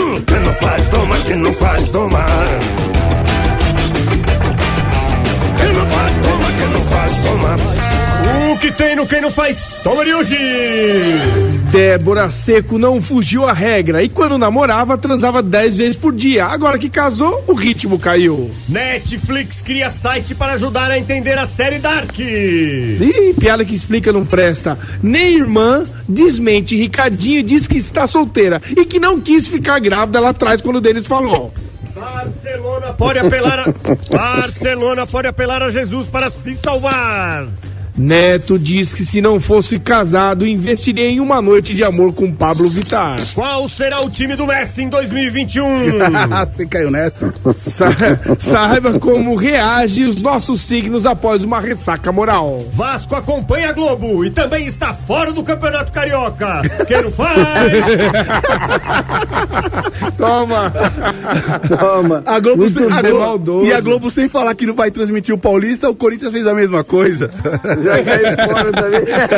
Quem não faz, toma, quem não faz, toma. Quem não faz, toma, quem não faz, toma. O que tem no quem não faz, toma de hoje. Débora Seco não fugiu à regra e quando namorava transava 10 vezes por dia. Agora que casou, o ritmo caiu. Netflix cria site para ajudar a entender a série Dark. Ih, piada que explica não presta. Nem irmã desmente Ricardinho e diz que está solteira e que não quis ficar grávida lá atrás quando o Denis falou. Barcelona pode apelar a Jesus para se salvar. Neto diz que se não fosse casado, investiria em uma noite de amor com Pablo Vittar. Qual será o time do Messi em 2021? Você caiu nessa? Saiba como reage os nossos signos após uma ressaca moral. Vasco acompanha a Globo e também está fora do Campeonato Carioca. Quem não faz? Toma. A Globo e a Globo sem falar que não vai transmitir o Paulista, o Corinthians fez a mesma coisa. Já caiu fora também.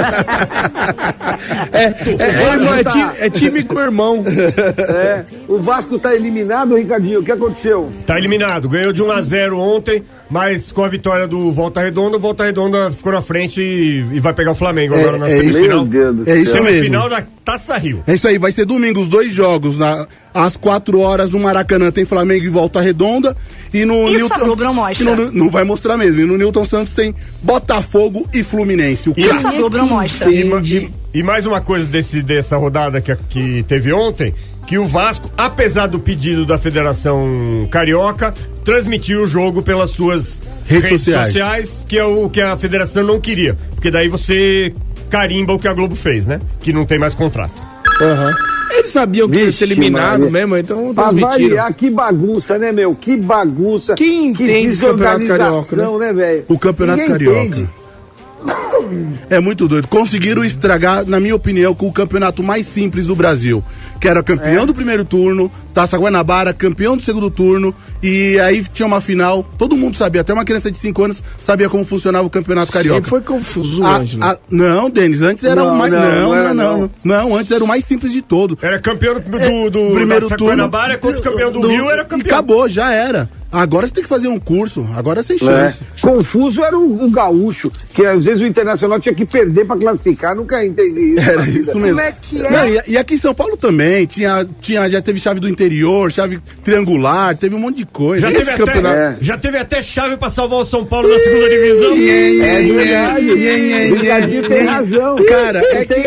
É time com o irmão. O Vasco tá eliminado, Ricardinho. O que aconteceu? Tá eliminado. Ganhou de 1-0 ontem, mas com a vitória do Volta Redonda, o Volta Redonda ficou na frente e vai pegar o Flamengo agora na semifinal. Meu Deus do céu. É isso mesmo. Semifinal da Taça Rio. É isso aí, vai ser domingo, os dois jogos. Às 4 horas no Maracanã tem Flamengo e Volta Redonda. E no Isso Newton, a Globo não mostra. Não vai mostrar mesmo. E no Newton Santos tem Botafogo e Fluminense. Isso a Globo não mostra. E mais uma coisa dessa rodada que teve ontem, que o Vasco, apesar do pedido da Federação Carioca, transmitiu o jogo pelas suas redes sociais, que é o que a Federação não queria. Porque daí você carimba o que a Globo fez, né? Que não tem mais contrato. Eles sabiam que ia ser eliminado mesmo, então transmitiram. Que bagunça, né, meu? Que bagunça. Quem entende esse Campeonato Carioca, né, velho? O Campeonato Carioca é muito doido. Conseguiram estragar, na minha opinião, com o campeonato mais simples do Brasil, que era campeão do primeiro turno, Taça Guanabara, campeão do segundo turno, e aí tinha uma final, todo mundo sabia, até uma criança de 5 anos sabia como funcionava o Campeonato Carioca. Sempre foi confuso, Ângelo. Não, Denis, antes era o mais... Não, antes era o mais simples de todo. Era campeão do primeiro Taça turno, Guanabara, contra o campeão do Rio, era campeão. E acabou, já era. Agora você tem que fazer um curso, agora é sem chance. Confuso era o gaúcho, que às vezes o Internacional tinha que perder pra classificar, nunca entendi isso. Era isso mesmo. Como é que é? Não, e aqui em São Paulo também, já teve chave do interior, chave triangular, teve um monte de coisa. Já teve até chave pra salvar o São Paulo na segunda divisão. É verdade. O Ricardinho tem razão. Cara,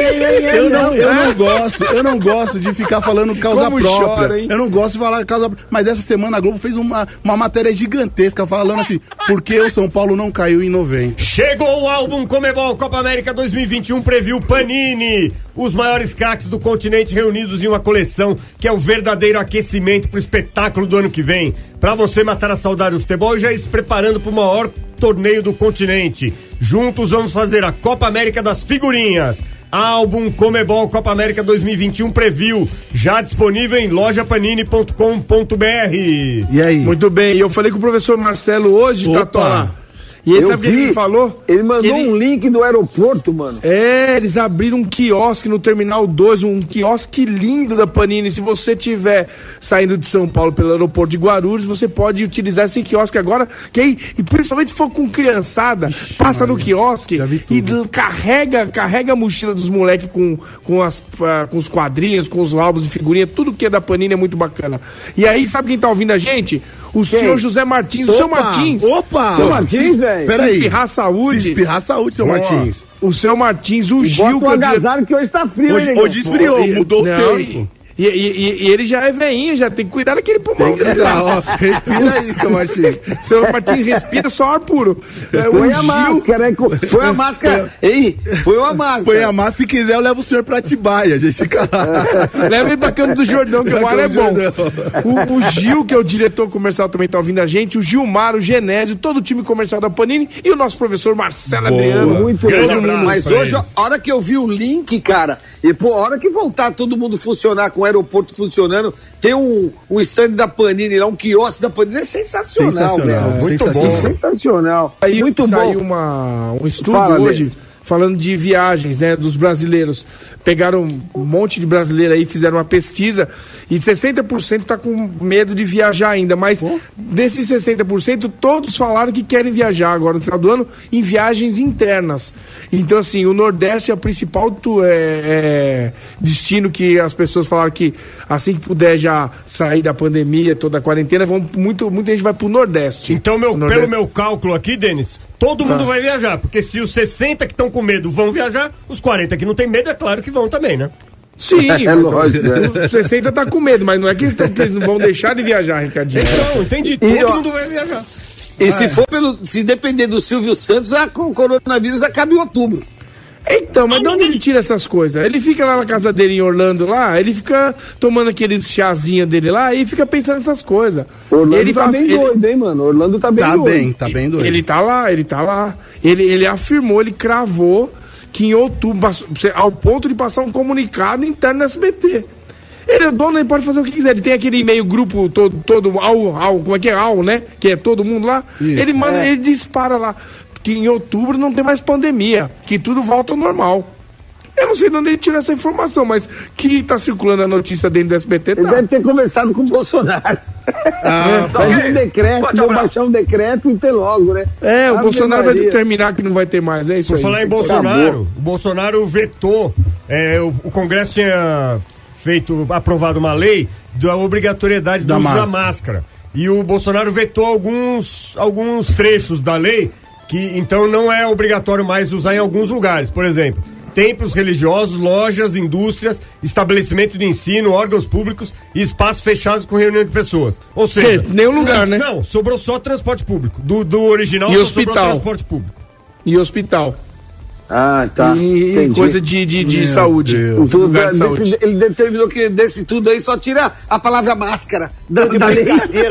eu não gosto de ficar falando causa Como própria. chora, hein? Eu não gosto de falar causa própria. Mas essa semana a Globo fez uma matéria gigantesca falando assim, por que o São Paulo não caiu em 90? Chegou o álbum Conmebol Copa América 2021 Preview Panini. Os maiores craques do continente reunidos em uma coleção que é o verdadeiro aquecimento pro espetáculo do ano que vem. Pra você matar a saudade do futebol e já ir se preparando pro maior torneio do continente. Juntos vamos fazer a Copa América das figurinhas. Álbum Conmebol Copa América 2021 Preview, já disponível em lojapanini.com.br. E aí? Muito bem, e eu falei com o professor Marcelo hoje, Tatola. E ele sabe o que ele falou? Ele mandou um link do aeroporto, mano. Eles abriram um quiosque no Terminal 2, um quiosque lindo da Panini. Se você estiver saindo de São Paulo pelo aeroporto de Guarulhos, você pode utilizar esse quiosque agora, e principalmente se for com criançada, passa no quiosque e carrega a mochila dos moleques com os quadrinhos, com os álbuns de figurinha, tudo que é da Panini é muito bacana. E aí, sabe quem tá ouvindo a gente? O senhor José Martins, o seu Martins. Opa! Seu Martins, velho. Peraí. Se espirrar saúde. Se espirrar saúde, seu Martins. O seu Martins, o Gil. Bota um agasalho que hoje tá frio, hein, hoje esfriou, mudou o tempo. E ele já é veinho, já tem que cuidar daquele pulmão. Respira aí, seu Martins. Seu Martins respira só ar puro. Põe a máscara, põe a máscara. Ei, põe a máscara. Põe a máscara, se quiser eu levo o senhor pra Atibaia, a gente fica lá. Leva ele pra Campo do Jordão, que o ar é bom. O Gil, que é o diretor comercial, também tá ouvindo a gente, o Gilmar, o Genésio, todo o time comercial da Panini e o nosso professor Marcelo Adriano. Muito bom. Mas hoje, a hora que eu vi o link, cara, e a hora que voltar todo mundo funcionar com o aeroporto funcionando, tem um stand da Panini lá, um quiosque da Panini, é sensacional, velho. Muito bom. Sensacional. Aí muito saiu bom. um estudo hoje falando de viagens, né, dos brasileiros. Pegaram um monte de brasileiro aí, fizeram uma pesquisa e 60% tá com medo de viajar ainda, mas desses 60%, todos falaram que querem viajar agora no final do ano em viagens internas. Então, assim, o Nordeste é o principal destino que as pessoas falaram que assim que puder já sair da pandemia, toda a quarentena, muita gente vai pro Nordeste. Então, pelo meu cálculo aqui, Denis, todo mundo vai viajar, porque se os 60 que estão com medo vão viajar, os 40 que não tem medo, é claro que vão também, né? Sim, os 60 tá com medo, mas não é que eles não vão deixar de viajar, Ricardinho. Então, entendi, todo mundo vai viajar. E se depender do Silvio Santos, o coronavírus acaba em outubro. Então, mas de onde ele tira essas coisas? Ele fica lá na casa dele em Orlando, lá, ele fica tomando aqueles chazinhos dele lá e fica pensando nessas coisas. Orlando ele tá bem doido, hein, mano? Orlando tá bem doido. Tá bem doido. Ele tá lá. Ele afirmou, ele cravou que em outubro, ao ponto de passar um comunicado interno no SBT. Ele é dono, ele pode fazer o que quiser. Ele tem aquele e-mail grupo todo como é que é? Né? Que é todo mundo lá. Isso. Ele manda, ele dispara lá que em outubro não tem mais pandemia, que tudo volta ao normal. Eu não sei de onde ele tirou essa informação, mas que tá circulando a notícia dentro do SBT, tá. Ele deve ter conversado com o Bolsonaro. Fazer um decreto, baixar um decreto e ter logo, né? O Bolsonaro vai determinar que não vai ter mais, é isso aí. Por falar em Bolsonaro, o Bolsonaro vetou, o Congresso tinha aprovado uma lei da obrigatoriedade do uso da máscara. E o Bolsonaro vetou alguns trechos da lei que então não é obrigatório mais usar em alguns lugares. Por exemplo, templos religiosos, lojas, indústrias, estabelecimento de ensino, órgãos públicos e espaços fechados com reunião de pessoas. Ou seja, nenhum lugar, né? Não, sobrou só transporte público. Do original e só hospital. Sobrou transporte público. E hospital. Tá. E coisa de saúde. Ele determinou que desse tudo aí só tira a palavra máscara da lei.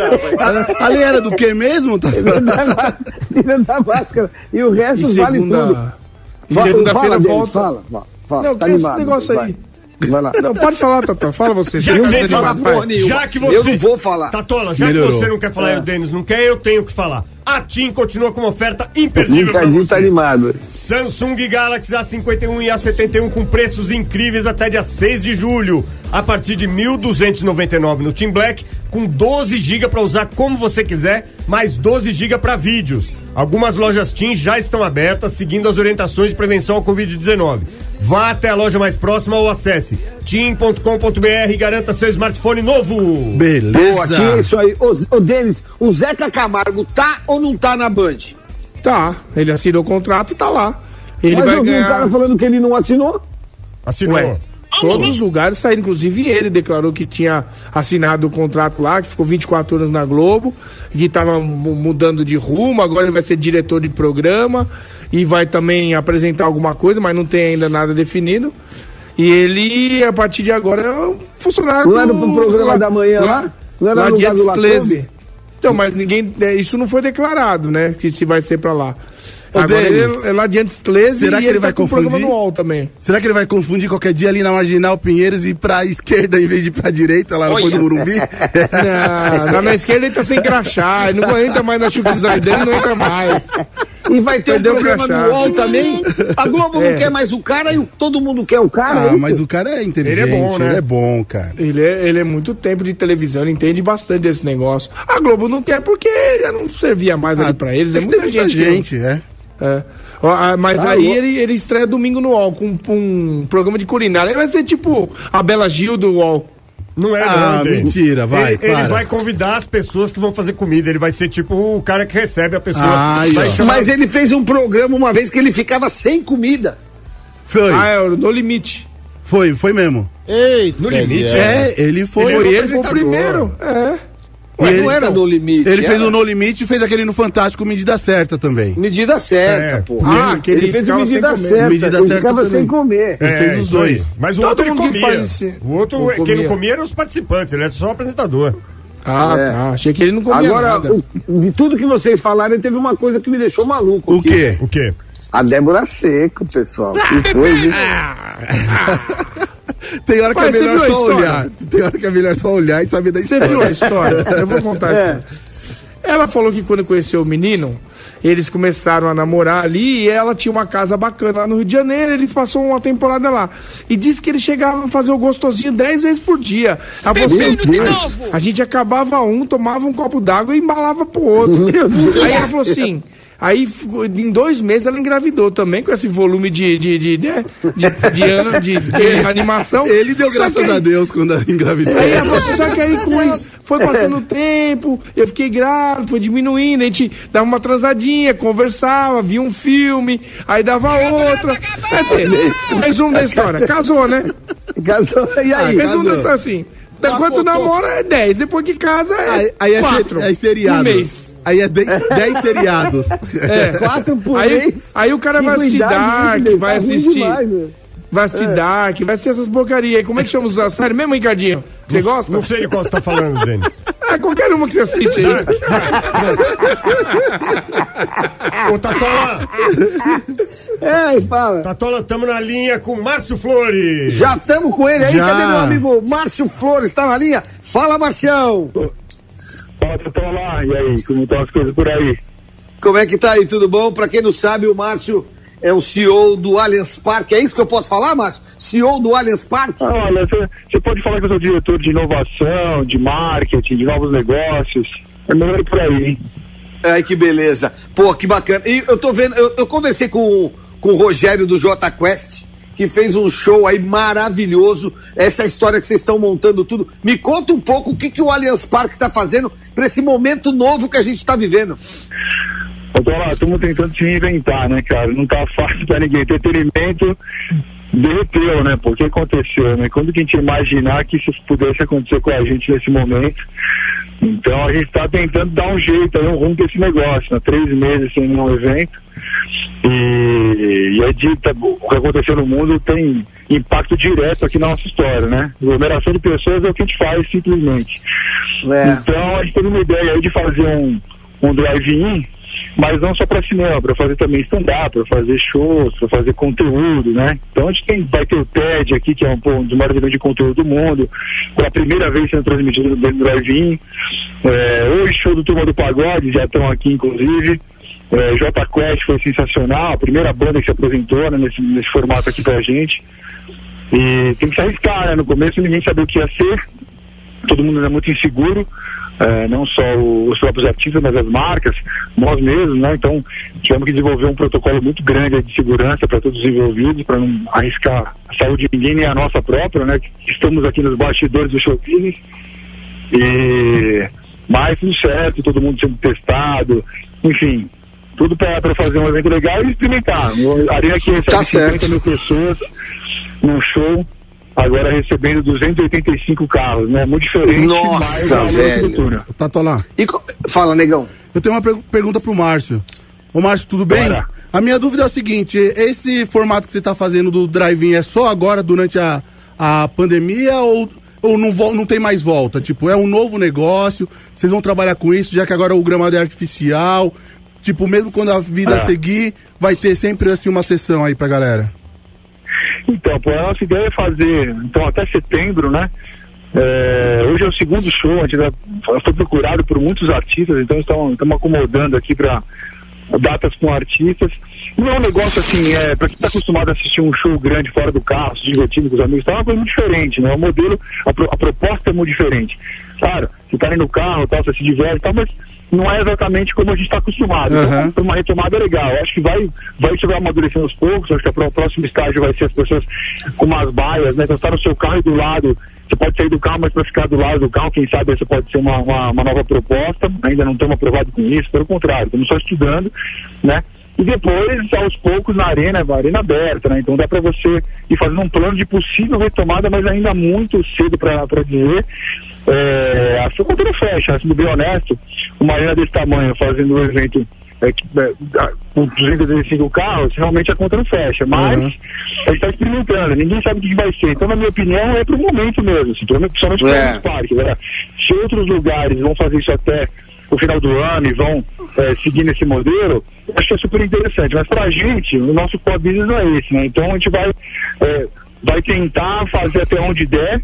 A lei era do que mesmo? Tira da máscara. E o resto vale tudo. E segunda-feira volta. Fala. Não, tá que animado, esse negócio vai. aí. Vai lá. Não, pode falar, Tata. Fala você. Já que você eu não vou falar. Tatola, já que você não quer falar e o Denis não quer, eu tenho que falar. A TIM continua com uma oferta imperdível pra você. Tá animado. Samsung Galaxy A51 e A71 com preços incríveis até dia 6 de julho. A partir de R$ 1.299 no TIM Black, com 12 GB para usar como você quiser, mais 12 GB para vídeos. Algumas lojas TIM já estão abertas, seguindo as orientações de prevenção ao Covid-19. Vá até a loja mais próxima ou acesse tim.com.br e garanta seu smartphone novo. Beleza. Boa, TIM é isso aí. Ô Denis, o Zeca Camargo tá ou não tá na Band? Tá, ele assinou o contrato e tá lá. Ele Mas vai eu vi ganhar... um cara falando que ele não assinou. Assinou. Ué, todos os lugares saíram, inclusive ele declarou que tinha assinado o contrato lá, que ficou 24 horas na Globo, que estava mudando de rumo, agora ele vai ser diretor de programa e vai também apresentar alguma coisa, mas não tem ainda nada definido. E ele, a partir de agora, é um funcionário não era pro programa da manhã lá? Não era lá no de lugar do Antisclese. Então, mas ninguém, isso não foi declarado, né, que se vai ser pra lá. Ô, agora Denis, ele é lá de Antisclese. será que ele vai com o confundir? programa no UOL também. Será que ele vai confundir qualquer dia ali na Marginal Pinheiros e ir pra esquerda em vez de ir pra direita lá no do Morumbi? Não, na esquerda ele tá sem crachá, ele não entra mais na chupisão dele, não entra mais. E vai ter Perdeu um programa o crachá. no UOL também. A Globo não quer mais o cara e todo mundo quer o cara. Mas o cara é inteligente, Ele é bom, né? Ele é bom, cara. Ele é muito tempo de televisão, ele entende bastante desse negócio. A Globo não quer porque já não servia mais ali pra eles, é muita gente. Mas aí ele estreia domingo no UOL com um programa de culinária. Ele vai ser tipo a Bela Gil do UOL. Não é, não. Mentira, vai. Ele vai convidar as pessoas que vão fazer comida. Ele vai ser tipo o cara que recebe a pessoa. Mas ele fez um programa uma vez que ele ficava sem comida. Foi. No Limite. Foi mesmo. Eita, No Limite? Ele foi. Ele foi o primeiro. Não era No Limite. Ele fez o No Limite e fez aquele no Fantástico Medida Certa também. Medida certa, pô. Que ele fez ficava medida sem certa. Medida ele certa ficava também. sem comer. Ele fez os dois. Mas o Todo outro ele mundo que comia. faz esse- O outro, não quem comia. não comia eram os participantes, ele era só o apresentador. Tá. Achei que ele não comia Agora, nada. de tudo que vocês falaram, teve uma coisa que me deixou maluco. O aqui. quê? O quê? A Débora Seco, pessoal. Que foi, viu? Tem hora que Mas é você melhor viu a só história? olhar. Tem hora que é melhor só olhar e saber da Você história. viu a história? Eu vou contar a história. Ela falou que quando conheceu o menino, eles começaram a namorar ali e ela tinha uma casa bacana lá no Rio de Janeiro, ele passou uma temporada lá. E disse que ele chegava a fazer o gostosinho 10 vezes por dia. A gente acabava tomava um copo d'água e embalava pro outro. Aí ela falou assim... Aí, em 2 meses, ela engravidou também, com esse volume de animação. Ele deu graças a Deus quando ela engravidou. Aí, só que aí foi passando o tempo, eu fiquei grávido, foi diminuindo, a gente dava uma transadinha, conversava, via um filme, aí dava outra. Quer dizer, resumo da história, casou, né? Casou, e aí? Resumo da história assim. Enquanto namora é 10, depois que casa é 4. Aí é seriado. Um mês. Aí é 10 seriados. 4 por mês. Aí o cara vai assistir Dark, vai assistir. Vai assistir Dark, vai assistir essas porcarias aí. Como é que chama a série mesmo, Ricardinho? Você gosta? Não sei de qual você tá falando, Denis. Qualquer uma que você assiste aí. Ô, Tatola! Fala. Tatola, tamo na linha com Márcio Flores. Já estamos com ele aí, Já. cadê meu amigo Márcio Flores? Tá na linha? Fala, Marcião! Fala, Tatola, e aí, como estão as coisas por aí? Como é que tá aí, tudo bom? Pra quem não sabe, o Márcio é o CEO do Allianz Parque. É isso que eu posso falar, Márcio? CEO do Allianz Parque? Olha, você pode falar que eu sou diretor de inovação, de marketing, de novos negócios. É melhor por aí, hein? Ai, que beleza. Pô, que bacana. E eu tô vendo, eu conversei com o Rogério do J Quest, que fez um show aí maravilhoso. Essa história que vocês estão montando tudo. Me conta um pouco o que o Allianz Parque tá fazendo para esse momento novo que a gente tá vivendo. Estamos tentando se reinventar, né, cara? Não tá fácil pra ninguém. Entretenimento derreteu, né? Porque aconteceu, né? Quando que a gente ia imaginar que isso pudesse acontecer com a gente nesse momento? Então a gente tá tentando dar um jeito aí, um rumo desse negócio, né? 3 meses sem nenhum evento. E é dita, o que aconteceu no mundo tem impacto direto aqui na nossa história, né? Aglomeração de pessoas é o que a gente faz, simplesmente. Então a gente teve uma ideia aí de fazer um drive-in, mas não só para cinema, para fazer também stand-up, para fazer shows, para fazer conteúdo, né? Então a gente vai ter o TED aqui, que é um dos maiores eventos de conteúdo do mundo, pela primeira vez sendo transmitido dentro do drive-in. Hoje, show do Turma do Pagode, já estão aqui, inclusive. J Quest foi sensacional, a primeira banda que se apresentou, né, nesse formato aqui pra gente. E tem que se arriscar, né? No começo ninguém sabia o que ia ser, todo mundo é muito inseguro. Não só os próprios artistas, mas as marcas, nós mesmos, né? Então, tivemos que desenvolver um protocolo muito grande de segurança para todos os envolvidos, para não arriscar a saúde de ninguém, nem a nossa própria, né? Estamos aqui nos bastidores do show business. Mas tudo certo, todo mundo sendo testado, enfim, tudo para fazer um evento legal e experimentar. A Arena que recebe 50 mil pessoas num show, agora recebendo 285 carros, né? Muito diferente. Nossa, velho. Tatola. Fala, negão. Eu tenho uma pergunta pro Márcio. Ô, Márcio, tudo bem? Bora. A minha dúvida é o seguinte, esse formato que você tá fazendo do drive-in é só agora, durante a pandemia, ou não tem mais volta? Tipo, é um novo negócio, vocês vão trabalhar com isso, já que agora o gramado é artificial, tipo, mesmo quando a vida seguir, vai ter sempre, assim, uma sessão aí pra galera? Então, a nossa ideia é fazer, então, até setembro, né? Hoje é o segundo show, a gente foi procurado por muitos artistas, então estamos acomodando aqui para datas com artistas. Não é um negócio assim, para quem está acostumado a assistir um show grande fora do carro, se divertindo com os amigos, é uma coisa muito diferente, né? O modelo, a proposta é muito diferente. Claro, você está aí no carro, tal, você se diverte, tal, mas não é exatamente como a gente está acostumado. Então, foi uma retomada legal. Acho que vai amadurecendo aos poucos. Acho que o próximo estágio vai ser as pessoas com umas baias, né? Então, está no seu carro e do lado, você pode sair do carro, mas para ficar do lado do carro, quem sabe essa pode ser uma nova proposta. Ainda não estamos aprovados com isso, pelo contrário, estamos só estudando, né? E depois, aos poucos, na arena aberta, né? Então dá para você ir fazendo um plano de possível retomada, mas ainda muito cedo para dizer. A conta não fecha, sendo bem honesto, uma arena desse tamanho fazendo um evento com 235 carros, realmente a conta não fecha, mas a gente está experimentando, ninguém sabe o que vai ser. Então, na minha opinião, é pro momento mesmo, principalmente para o parque. Se outros lugares vão fazer isso até o final do ano e vão seguir nesse modelo, acho que é super interessante. Mas pra gente, o nosso core business não é esse, né? Então a gente vai tentar fazer até onde der,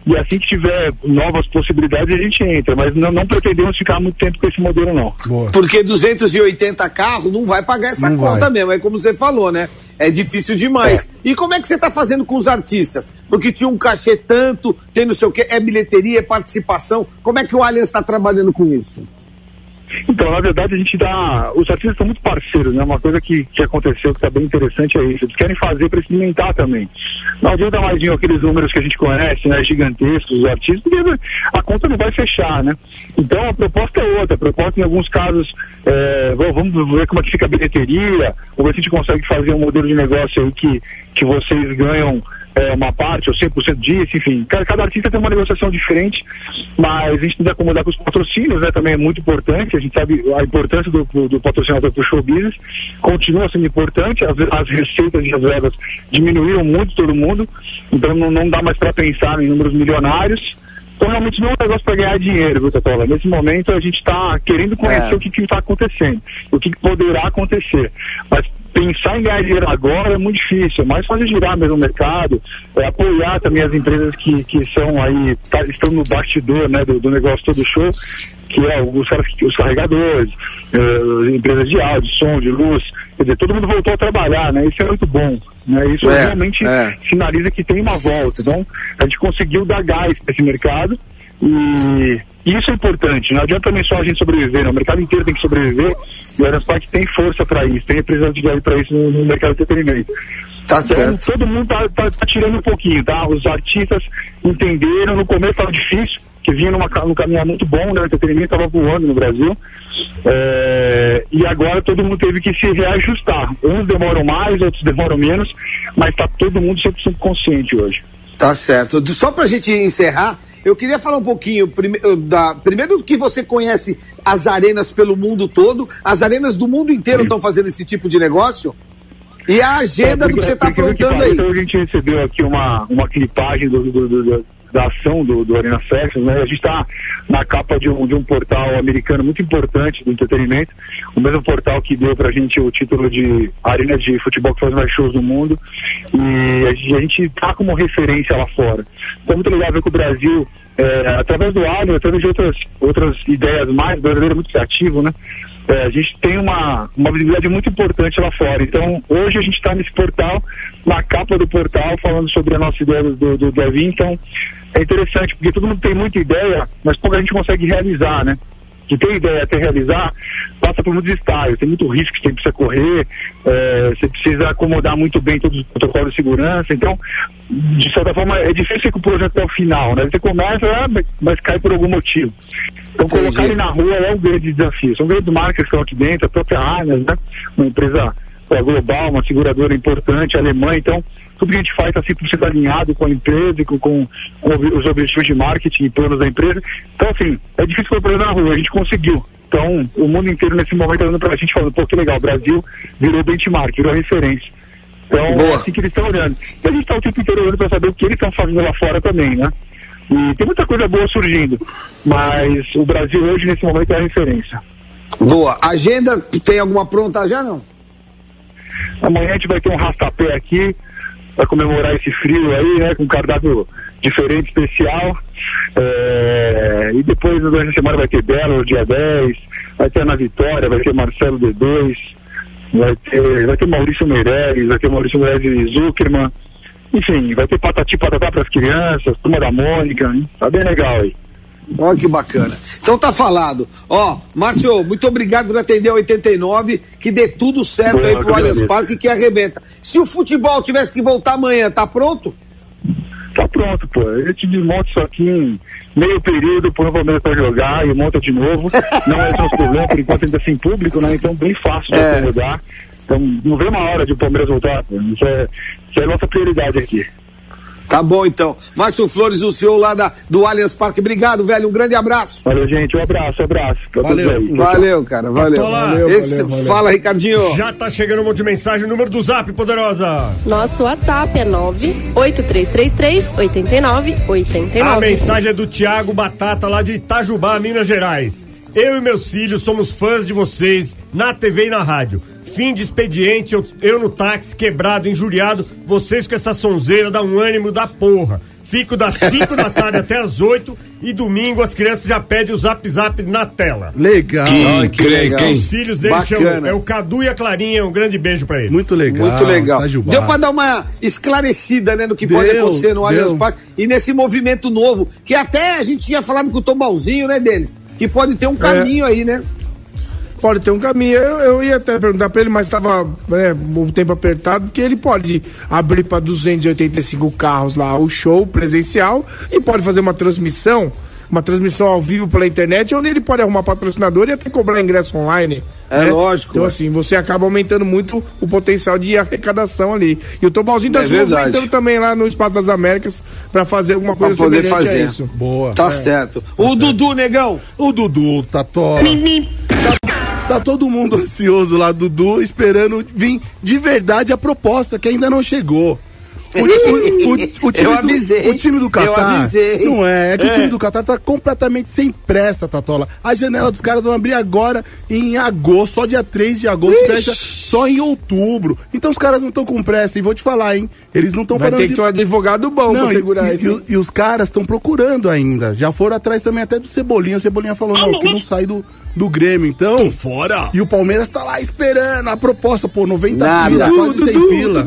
E assim que tiver novas possibilidades, a gente entra. Mas não pretendemos ficar muito tempo com esse modelo, não. Boa. Porque 280 carros não vai pagar essa Não conta vai. mesmo, é como você falou, né? É difícil demais. E como é que você tá fazendo com os artistas? Porque tinha um cachê tanto, tem não sei o quê, é bilheteria, é participação. Como é que o Allianz está trabalhando com isso? Então, na verdade, a gente dá. Os artistas são muito parceiros, né? Uma coisa que aconteceu que está bem interessante é isso. Eles querem fazer para experimentar também. Não adianta mais vir aqueles números que a gente conhece, né? Gigantescos, os artistas, porque a conta não vai fechar, né? Então, a proposta é outra. A proposta, em alguns casos, vamos ver como é que fica a bilheteria, ou ver se a gente consegue fazer um modelo de negócio aí que vocês ganham. Uma parte, ou 100% disso, enfim. Cada artista tem uma negociação diferente, mas a gente tem que acomodar com os patrocínios, né? Também é muito importante. A gente sabe a importância do patrocinador para o show business, continua sendo importante. As receitas e as verbas diminuíram muito todo mundo, então não dá mais para pensar em números milionários. Então, realmente não é um negócio para ganhar dinheiro, viu, Tatola? Nesse momento, a gente está querendo conhecer o que está acontecendo, o que poderá acontecer. Mas pensar em ganhar dinheiro agora é muito difícil, é mais fazer girar mesmo o mercado, apoiar também as empresas que são aí, estão no bastidor, né, do negócio todo show, que é os carregadores, empresas de áudio, de som, de luz, quer dizer, todo mundo voltou a trabalhar, né? Isso é muito bom, né? Isso realmente sinaliza que tem uma volta. Então, a gente conseguiu dar gás para esse mercado e isso é importante. Não adianta também só a gente sobreviver, né? O mercado inteiro tem que sobreviver e o Allianz Parque tem força para isso, tem representatividade para isso no mercado de entretenimento. Tá Então, certo. todo mundo tá tirando um pouquinho, tá? Os artistas entenderam, no começo estava difícil, que vinha num caminhar muito bom, né? O entretenimento estava voando no Brasil. E agora todo mundo teve que se reajustar. Uns demoram mais, outros demoram menos, mas está todo mundo 100% consciente hoje. Tá certo. Só pra gente encerrar, eu queria falar um pouquinho, primeiro que você conhece as arenas pelo mundo todo, as arenas do mundo inteiro estão fazendo esse tipo de negócio, e a agenda do que você está aprontando aí. Então a gente recebeu aqui uma clipagem da ação do Arena Festas, né? A gente está na capa de um portal americano muito importante do entretenimento, o mesmo portal que deu pra gente o título de Arena de Futebol que faz mais shows no mundo, e a gente tá como referência lá fora. Então é muito legal ver que o Brasil, através do Allianz, através de outras ideias mais, brasileiro é muito criativo, né? A gente tem uma visibilidade muito importante lá fora. Então, hoje a gente está nesse portal, na capa do portal, falando sobre a nossa ideia do Davi. Então, é interessante, porque todo mundo tem muita ideia, mas pouca gente consegue realizar, né? Que tem ideia até realizar, passa por muitos estágios, tem muito risco que você precisa correr, você precisa acomodar muito bem todos os protocolos de segurança. Então, de certa forma, é difícil ir com o projeto até o final, né? Você começa, mas cai por algum motivo. Então, colocar ele na rua é um grande desafio. São grandes marcas que estão aqui dentro, a própria Allianz, né? Uma empresa global, uma seguradora importante, alemã. Então, tudo que a gente faz está 100% alinhado com a empresa e com os objetivos de marketing e planos da empresa. Então, assim, é difícil colocar na rua, a gente conseguiu. Então, o mundo inteiro nesse momento está olhando para a gente falando, pô, que legal, o Brasil virou benchmark, virou referência. Então, é assim que eles estão olhando. E a gente está o tempo inteiro olhando para saber o que eles estão fazendo lá fora também, né? E tem muita coisa boa surgindo, mas o Brasil hoje, nesse momento, é a referência. Boa. Agenda, tem alguma pronta já, não? Amanhã a gente vai ter um rastapé aqui, para comemorar esse frio aí, né, com um cardápio diferente, especial. E depois, durante a semana, vai ter Belo, no dia 10, vai ter Ana Vitória, vai ter Marcelo D2, vai ter Maurício Meirelles, vai ter Maurício Meirelles e Zuckerman. Enfim, vai ter Patati Patatá para as crianças, Turma da Mônica, hein? Tá bem legal aí. Olha que bacana. Então tá falado. Ó, Márcio, muito obrigado por atender a 89, que dê tudo certo aí pro Allianz Parque, que arrebenta. Se o futebol tivesse que voltar amanhã, tá pronto? Tá pronto, pô. A gente desmonta isso aqui em meio período, põe o Palmeiras pra jogar e monta de novo. Não é nosso problema, por enquanto ainda sem público, né? Então bem fácil de acomodar. Então não vem uma hora de o Palmeiras voltar, pô. Isso é a nossa prioridade aqui. Tá bom, então. Márcio Flores, o CEO lá do Allianz Parque. Obrigado, velho. Um grande abraço. Valeu, gente. Um abraço. Valeu, cara. Valeu. Fala, Ricardinho. Já tá chegando um monte de mensagem. O número do Zap, poderosa. Nosso WhatsApp é 98333-8989. A mensagem é do Thiago Batata, lá de Itajubá, Minas Gerais. Eu e meus filhos somos fãs de vocês na TV e na rádio. Fim de expediente, eu no táxi, quebrado, injuriado, vocês com essa sonzeira dá um ânimo da porra. Fico das 5 da tarde até as 8 e domingo as crianças já pedem o Zap Zap na tela. Legal. Que legal. Os filhos deles chamam, o Cadu e a Clarinha, um grande beijo pra eles. Muito legal. Muito legal. Tajubá. Deu pra dar uma esclarecida, né, no que pode acontecer no Allianz Parque e nesse movimento novo, que até a gente tinha falado com o Tobalzinho, né, Denis? Que pode ter um caminho aí, né? Pode ter um caminho. Eu ia até perguntar pra ele, mas estava o tempo apertado, porque ele pode abrir para 285 carros lá o show presencial e pode fazer uma transmissão ao vivo pela internet, onde ele pode arrumar patrocinador e até cobrar ingresso online. É, lógico. Então, assim, você acaba aumentando muito o potencial de arrecadação ali. E o Tobalzinho tá se movimentando também lá no Espaço das Américas para fazer alguma coisa pra poder semelhante fazer. a isso. Boa. Tá certo. O Dudu, negão. O Dudu, Tatola. Tá todo mundo ansioso lá, Dudu, esperando vir de verdade a proposta que ainda não chegou. O time do Catar. Não é que o time do Catar tá completamente sem pressa, Tatola. A janela dos caras vão abrir agora em agosto, só dia 3 de agosto, fecha só em outubro. Então os caras não estão com pressa, e vou te falar, hein? Eles não estão parando. Vai ter que ter um advogado bom pra segurar isso. E os caras estão procurando ainda. Já foram atrás também até do Cebolinha. O Cebolinha falou, não, que não sai do Grêmio, então. Tô fora. E o Palmeiras tá lá esperando a proposta, pô, 90 pila, quase 100 pila.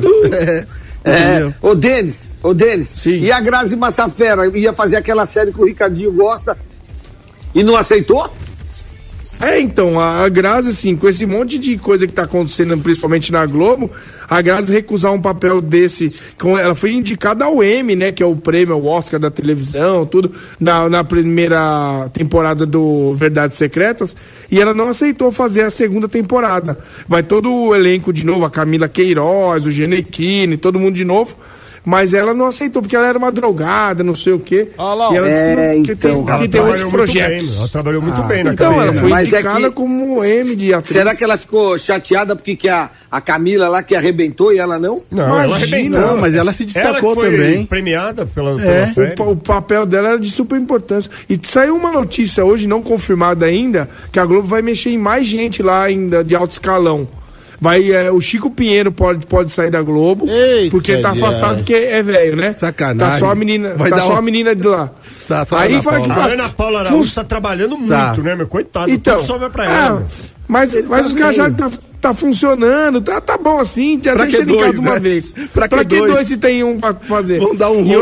Ô Denis, Sim. E a Grazi Massafera ia fazer aquela série que o Ricardinho gosta e não aceitou? Então, a Grazi, assim, com esse monte de coisa que tá acontecendo, principalmente na Globo, a Grazi recusar um papel desse, ela foi indicada ao Emmy, né, que é o prêmio, o Oscar da televisão, tudo, na primeira temporada do Verdades Secretas, e ela não aceitou fazer a segunda temporada. Vai todo o elenco de novo, a Camila Queiroz, o Gianecchini, todo mundo de novo, mas ela não aceitou, porque ela era uma drogada, não sei o quê. E ela disse que tem outros projetos. Ela trabalhou muito bem na Então, carreira. ela foi indicada como M de atriz. Será que ela ficou chateada porque que a Camila lá que arrebentou e ela não? Não, ela arrebentou. Não, mas ela se destacou ela foi também. Premiada pela série. O papel dela era de super importância. E saiu uma notícia hoje, não confirmada ainda, que a Globo vai mexer em mais gente lá ainda de alto escalão. O Chico Pinheiro pode sair da Globo, porque tá afastado, porque é velho, né? Sacanagem. Tá só a menina de lá. Aí vai A Ana Paula Araújo tá trabalhando muito, né, meu? Coitado, então, tudo sobra pra ela. Mas os caras já tá funcionando, tá bom assim, já deixa ele em casa uma vez. Pra que dois se tem um pra fazer? Vamos dar um rodo.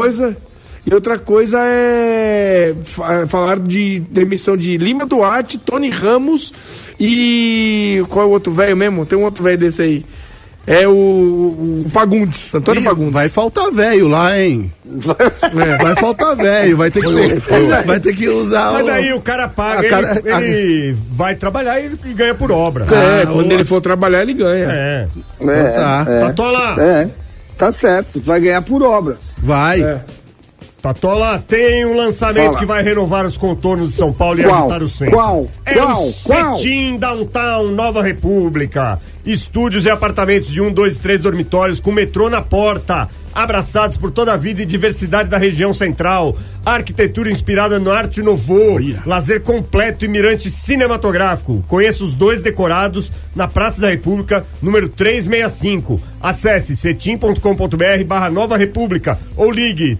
E outra coisa é falar de demissão de Lima Duarte, Tony Ramos e qual é o outro velho mesmo? Tem um outro velho desse aí. É o Fagundes, Antônio Fagundes. Vai faltar velho lá, hein? Vai faltar velho, vai ter que usar. Mas daí o cara paga, ele vai trabalhar e ganha por obra. Quando ele for trabalhar, ele ganha. Tatola! Tá certo, vai ganhar por obra. Vai. Tatola, tem um lançamento que vai renovar os contornos de São Paulo e agitar o centro. Qual? O Cetim Downtown Nova República. Estúdios e apartamentos de 1, 2 e 3 dormitórios com metrô na porta. Abraçados por toda a vida e diversidade da região central. Arquitetura inspirada no Arte Nouveau. Lazer completo e mirante cinematográfico. Conheça os 2 decorados na Praça da República, número 365. Acesse cetim.com.br/Nova República ou ligue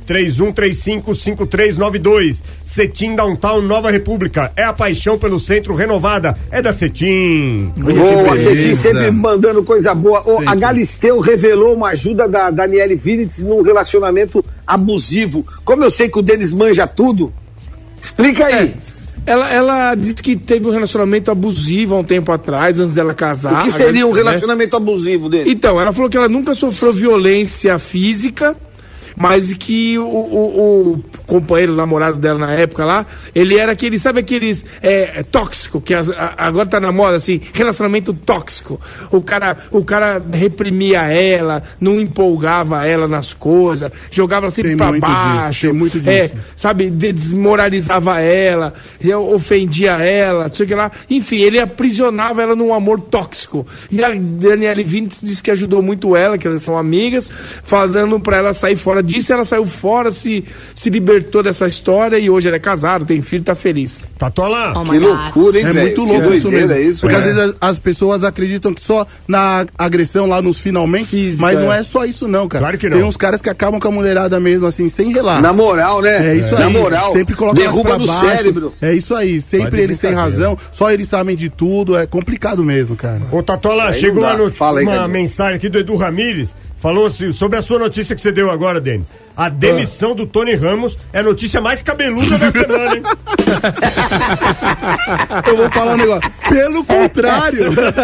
3135-5392. Cetim Downtown Nova República. É a paixão pelo centro renovada. É da Cetim. Boa, Cetim sempre mandando coisa boa. A Galisteu revelou uma ajuda da Daniele Vinitz num relacionamento abusivo. Como eu sei que o Denis manja tudo, explica aí. Ela disse que teve um relacionamento abusivo há um tempo atrás, antes dela casar. O que seria um relacionamento abusivo, Denis? Então, ela falou que ela nunca sofreu violência física, mas que o companheiro, o namorado dela na época lá, ele era aquele, sabe aqueles tóxico, que agora tá na moda, assim, relacionamento tóxico. O cara reprimia ela, não empolgava ela nas coisas, jogava ela sempre pra baixo. Tem muito disso. Sabe, desmoralizava ela, ofendia ela, não sei o que lá. Enfim, ele aprisionava ela num amor tóxico. E a Daniele Vinitz disse que ajudou muito ela, que elas são amigas, falando pra ela sair fora disso, ela saiu fora, se libertou dessa história e hoje ela é casada, tem filho, tá feliz. Tatola. Que loucura, hein, É velho? muito louco isso mesmo. Isso, Porque às vezes as pessoas acreditam que só na agressão lá nos finalmente, Física, mas não é só isso não, cara. Claro que não. Tem uns caras que acabam com a mulherada mesmo, assim, sem relato. Na moral, né? É isso aí. Na moral. Sempre coloca elas derruba pra no baixo. cérebro. É isso aí. Vai Sempre de eles têm brincadeira. razão. Só eles sabem de tudo. É complicado mesmo, cara. Ô, Tatola, Aí chegou não dá. uma, Fala aí, uma Daniel. mensagem aqui do Edu Ramires. Falou assim, sobre a sua notícia que você deu agora, Denis. A demissão do Tony Ramos é a notícia mais cabeluda da semana, hein? Eu vou falar um negócio. Pelo contrário.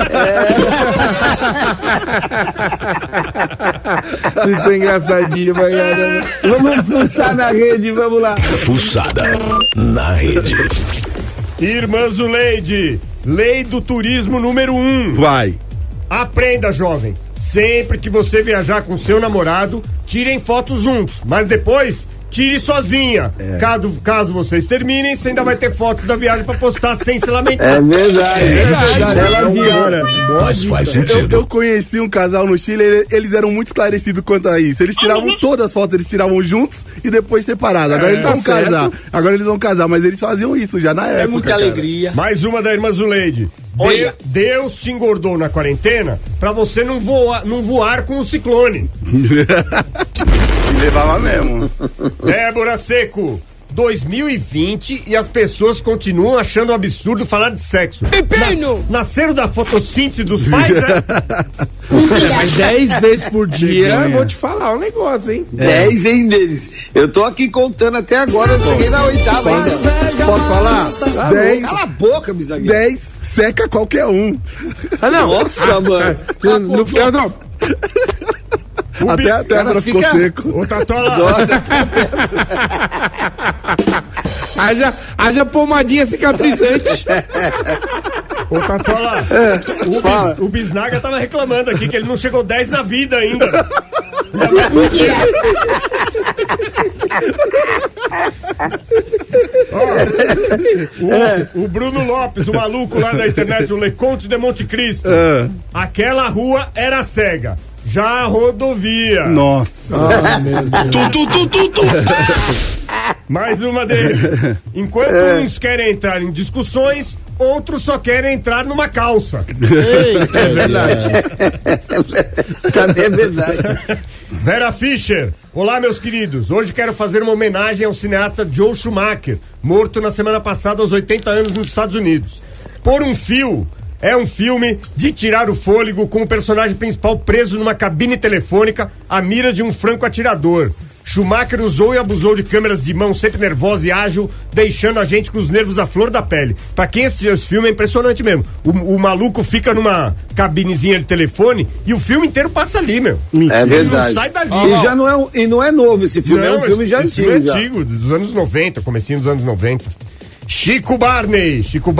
Isso é engraçadinho, né? Vamos pulsar na rede, vamos lá. Fuçada na rede. Irmã Zuleide, lei do turismo número 1. Vai. Aprenda, jovem. Sempre que você viajar com seu namorado, tirem fotos juntos. Mas depois, tire sozinha. Caso vocês terminem, você ainda vai ter fotos da viagem pra postar sem se lamentar. É verdade. Ela disse. Mas faz Eu sentido. conheci um casal no Chile, eles eram muito esclarecidos quanto a isso. Eles tiravam todas as fotos, eles tiravam juntos e depois separados. Agora eles vão casar. Agora eles vão casar, mas eles faziam isso já na época. É muita cara. alegria. Mais uma da irmã Zuleide. Olha. Deus te engordou na quarentena pra você não voar com o ciclone. E levava mesmo. Débora Seco. 2020 e as pessoas continuam achando um absurdo falar de sexo. Pepino! Nasceram da fotossíntese dos pais, né? Mas 10 vezes por dia, eu vou te falar um negócio, hein? 10, hein, deles. Eu tô aqui contando até agora, eu cheguei na 8ª ainda. Posso falar? 10, Cala a boca, bisagueiro. 10 seca qualquer um. Ah, não. Nossa, mano. No final, não. Até a Débora ficou fica- seco. Ô, Tatola, Nossa, Haja pomadinha cicatrizante. ô, Tatola, o Bisnaga tava reclamando aqui que ele não chegou 10 na vida ainda. Ó, o Bruno Lopes, o maluco lá da internet, o Leconte de Monte Cristo. Aquela rua era cega. Já a rodovia. Nossa. Mais uma dele. Enquanto uns querem entrar em discussões, outros só querem entrar numa calça. É verdade. também é verdade. Vera Fischer. Olá, meus queridos. Hoje quero fazer uma homenagem ao cineasta Joe Schumacher, morto na semana passada aos 80 anos nos Estados Unidos. Por um Fio é um filme de tirar o fôlego, com o personagem principal preso numa cabine telefônica à mira de um franco atirador. Schumacher usou e abusou de câmeras de mão sempre nervosa e ágil, deixando a gente com os nervos à flor da pele. Pra quem assistiu esse filme é impressionante mesmo. O maluco fica numa cabinezinha de telefone e o filme inteiro passa ali, meu. É Ele verdade. não sai dali. E já não é novo esse filme, é um filme já esse antigo. filme é já. antigo, dos anos 90, comecinho dos anos 90. Chico Barney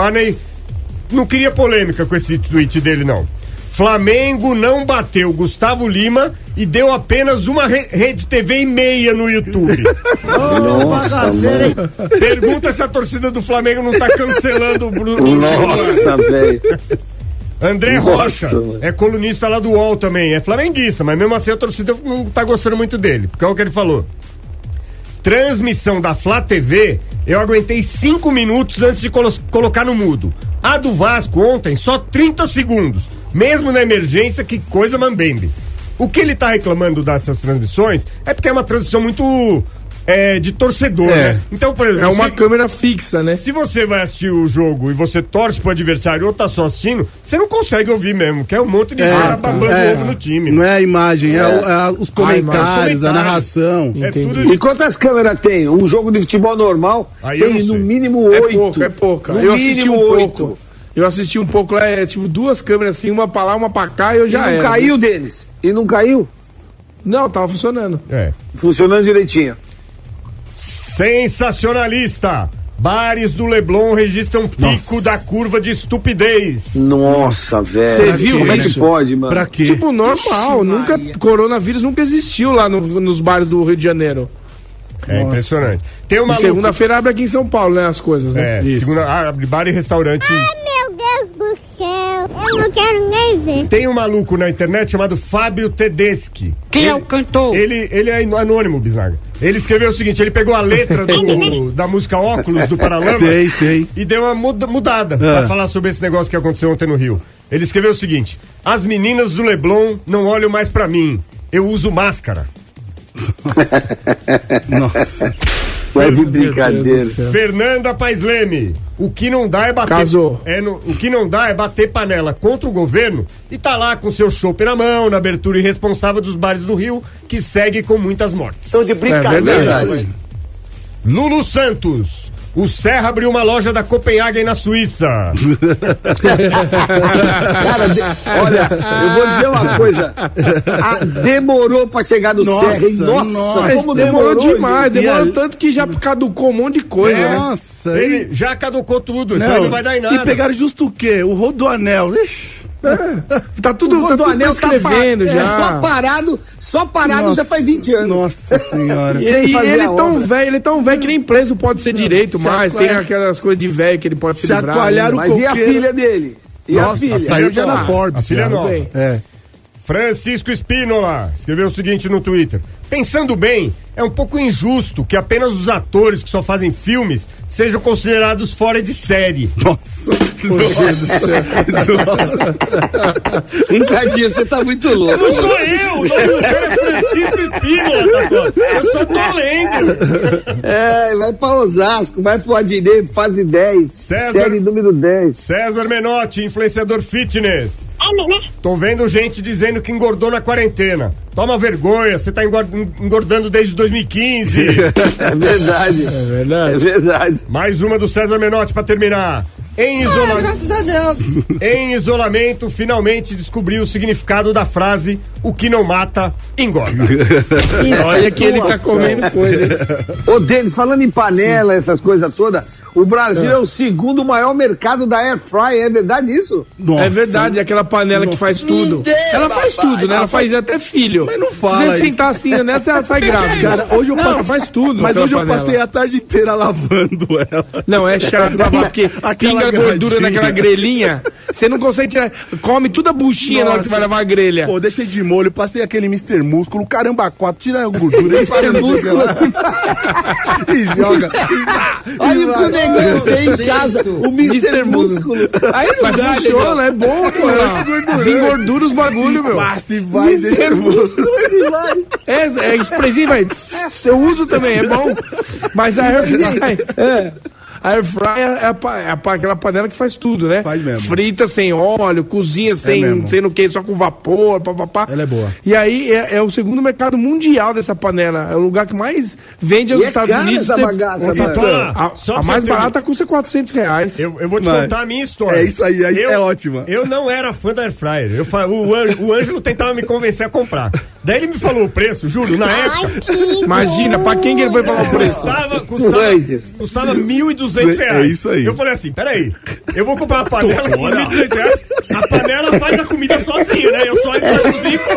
não queria polêmica com esse tweet dele, não. Flamengo não bateu Gustavo Lima e deu apenas uma rede TV e meia no YouTube. Nossa, mano. Pergunta se a torcida do Flamengo não tá cancelando o Bruno. Nossa, velho. André Nossa, Rocha mano. é colunista lá do UOL também, é flamenguista, mas mesmo assim a torcida não tá gostando muito dele, porque é o que ele falou. Transmissão da Flá TV, eu aguentei 5 minutos antes de colocar no mudo. A do Vasco ontem, só 30 segundos. Mesmo na emergência, que coisa mambembe. O que ele tá reclamando dessas transmissões é porque é uma transmissão muito de torcedor, né? Então, por exemplo, É uma câmera fixa, né? se você vai assistir o jogo e você torce pro adversário ou tá só assistindo, você não consegue ouvir mesmo, que é um monte de cara babando ovo no time. Não é a imagem, os comentários, a comentários. narração. É Entendi. tudo E quantas câmeras tem? Um jogo de futebol normal Aí eu tem não no sei. mínimo É 8. pouca. No Eu assisti mínimo um 8. pouco. Eu assisti um pouco lá, tipo 2 câmeras assim, uma pra lá, uma pra cá e eu E já não era. caiu deles? E não caiu? Não, tava funcionando. Funcionando direitinho. Sensacionalista! Bares do Leblon registram pico da curva de estupidez. Nossa, velho. Você viu Como é que isso? pode, mano? Pra quê? Tipo, normal. Coronavírus nunca existiu lá nos bares do Rio de Janeiro. É impressionante. Tem uma E segunda-feira abre aqui em São Paulo, né? As coisas, né? segunda abre bar e restaurante. Meu Deus do céu, Eu não quero nem ver. Tem um maluco na internet chamado Fábio Tedeschi. Quem é o cantor? Ele é anônimo, Bisnaga. Ele escreveu o seguinte, ele pegou a letra da música Óculos do Paralamas e deu uma mudada pra falar sobre esse negócio que aconteceu ontem no Rio. Ele escreveu o seguinte: as meninas do Leblon não olham mais pra mim, eu uso máscara. Nossa. É de brincadeira. Fernanda Paes Leme. O que não dá é bater. Casou. O que não dá é bater panela contra o governo e tá lá com seu chopp na mão, na abertura irresponsável dos bares do Rio, que segue com muitas mortes. Tô de brincadeira. Lulu Santos. O Serra abriu uma loja da Copenhagen na Suíça. Cara, olha, eu vou dizer uma coisa. Demorou pra chegar no Serra, hein? Nossa, como demorou demais. Demorou tanto que já caducou um monte de coisa, né? Nossa, ele já caducou tudo, isso aí não vai dar em nada. E pegaram justo o quê? O Rodoanel. Tá tudo escrevendo já. Só parado já faz 20 anos. Nossa senhora. E ele é tão velho que nem preso pode ser direito mais. Tem aquelas coisas de velho que ele pode se livrar. Mas e a filha dele? E a filha? Saiu já na Forbes. A filha nova. Francisco Espínola escreveu o seguinte no Twitter: pensando bem, é um pouco injusto que apenas os atores que só fazem filmes sejam considerados fora de série. Nossa, meu Deus do céu. Cadinho, você tá muito louco. Não sou eu, o é Francisco Espínola, eu só tô lendo. Vai pra Osasco, vai pro Adnê, fase 10, série número 10. César Menotti, influenciador fitness. Tô vendo gente dizendo que engordou na quarentena. Toma vergonha, você tá engordando desde 2015. É verdade. É verdade. Mais uma do César Menotti pra terminar. Graças a Deus. Em isolamento, finalmente descobriu o significado da frase: o que não mata, engorda. Olha que ele tá comendo coisa. Ô, Denis, falando em panela, essas coisas todas, o Brasil é o segundo maior mercado da Air Fry, é verdade isso? Nossa. É verdade, aquela panela que faz tudo. Ela faz tudo, né? Ela faz até filho. Mas não fala. Se você sentar assim nessa, ela sai grávida. Cara, hoje eu passei... faz tudo. Mas hoje eu passei a tarde inteira lavando ela. Não, é chato lavar, porque pinga gordura naquela grelhinha, você não consegue tirar. Come toda a buchinha na hora que você vai lavar a grelha. Pô, deixei de molho, passei aquele Mr. Músculo, caramba, 4, tira a gordura. Mr. Músculo e joga. Olha o que o negão tem em casa, o Mr. Músculo. Aí não dá, funciona, é bom, pô. Desengordura os bagulho, meu. Passe, vai, Mr. Músculo. É sprayzinho, vai. Eu uso também, é bom. Mas a A Air Fryer é aquela panela que faz tudo, né? Faz mesmo. Frita sem óleo, cozinha sem no que, só com vapor, papapá. Ela é boa. E aí é o segundo mercado mundial dessa panela. É o lugar que mais vende aos Estados Unidos. Essa bagaça, a mais barata custa R$400. Eu vou te contar a minha história. É isso aí, é ótima. Eu não era fã da Air Fryer. O Ângelo tentava me convencer a comprar. Daí ele me falou o preço, juro, na época. Imagina, pra quem que ele foi falar o preço? Custava R$1.200. É isso aí. Eu falei assim, peraí, eu vou comprar uma panela por R$1.200, a panela faz a comida sozinha, né? Eu só introduzir e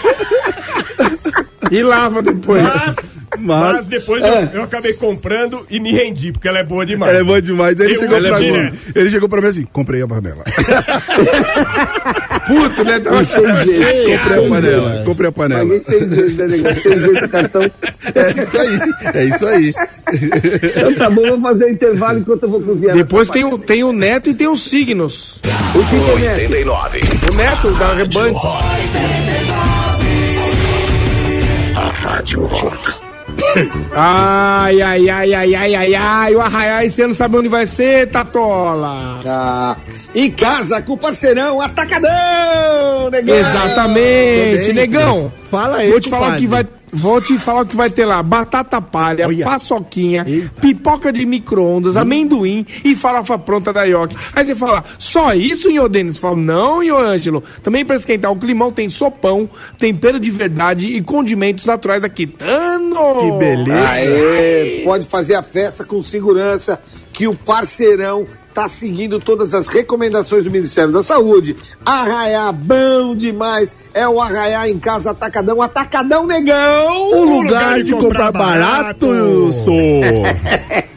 como. E lava depois. Mas depois eu acabei comprando e me rendi, porque ela é boa demais. Ela é boa demais. Aí ele chegou pra mim assim, comprei a panela. Puto, né? Tava cheio. Comprei a panela. Paguei 6 vezes, né, negócio? 6 vezes o cartão. É isso aí. Então tá bom, vou fazer intervalo enquanto eu vou cozinhar. Depois tem o Neto e tem os signos. O que é 89. O Neto da Rebanho. A Rádio Rock. Ai, o Arraiá esse ano sabe onde vai ser, Tatola? Em casa com o parceirão Atacadão, negão. Exatamente, negão. Fala aí, Vou te falar o que vai ter lá: batata palha, paçoquinha, pipoca de micro-ondas, amendoim e farofa pronta da Yoki. Aí você fala, só isso, Nhô Denis? Você fala, não, Nhô Ângelo. Também pra esquentar o climão tem sopão, tempero de verdade e condimentos naturais da Quitano. Que beleza. Pode fazer a festa com segurança, que o parceirão tá seguindo todas as recomendações do Ministério da Saúde. Arraiá, bom demais. É o Arraiá em casa, Atacadão. Atacadão, negão! O lugar de comprar barato, eu sou.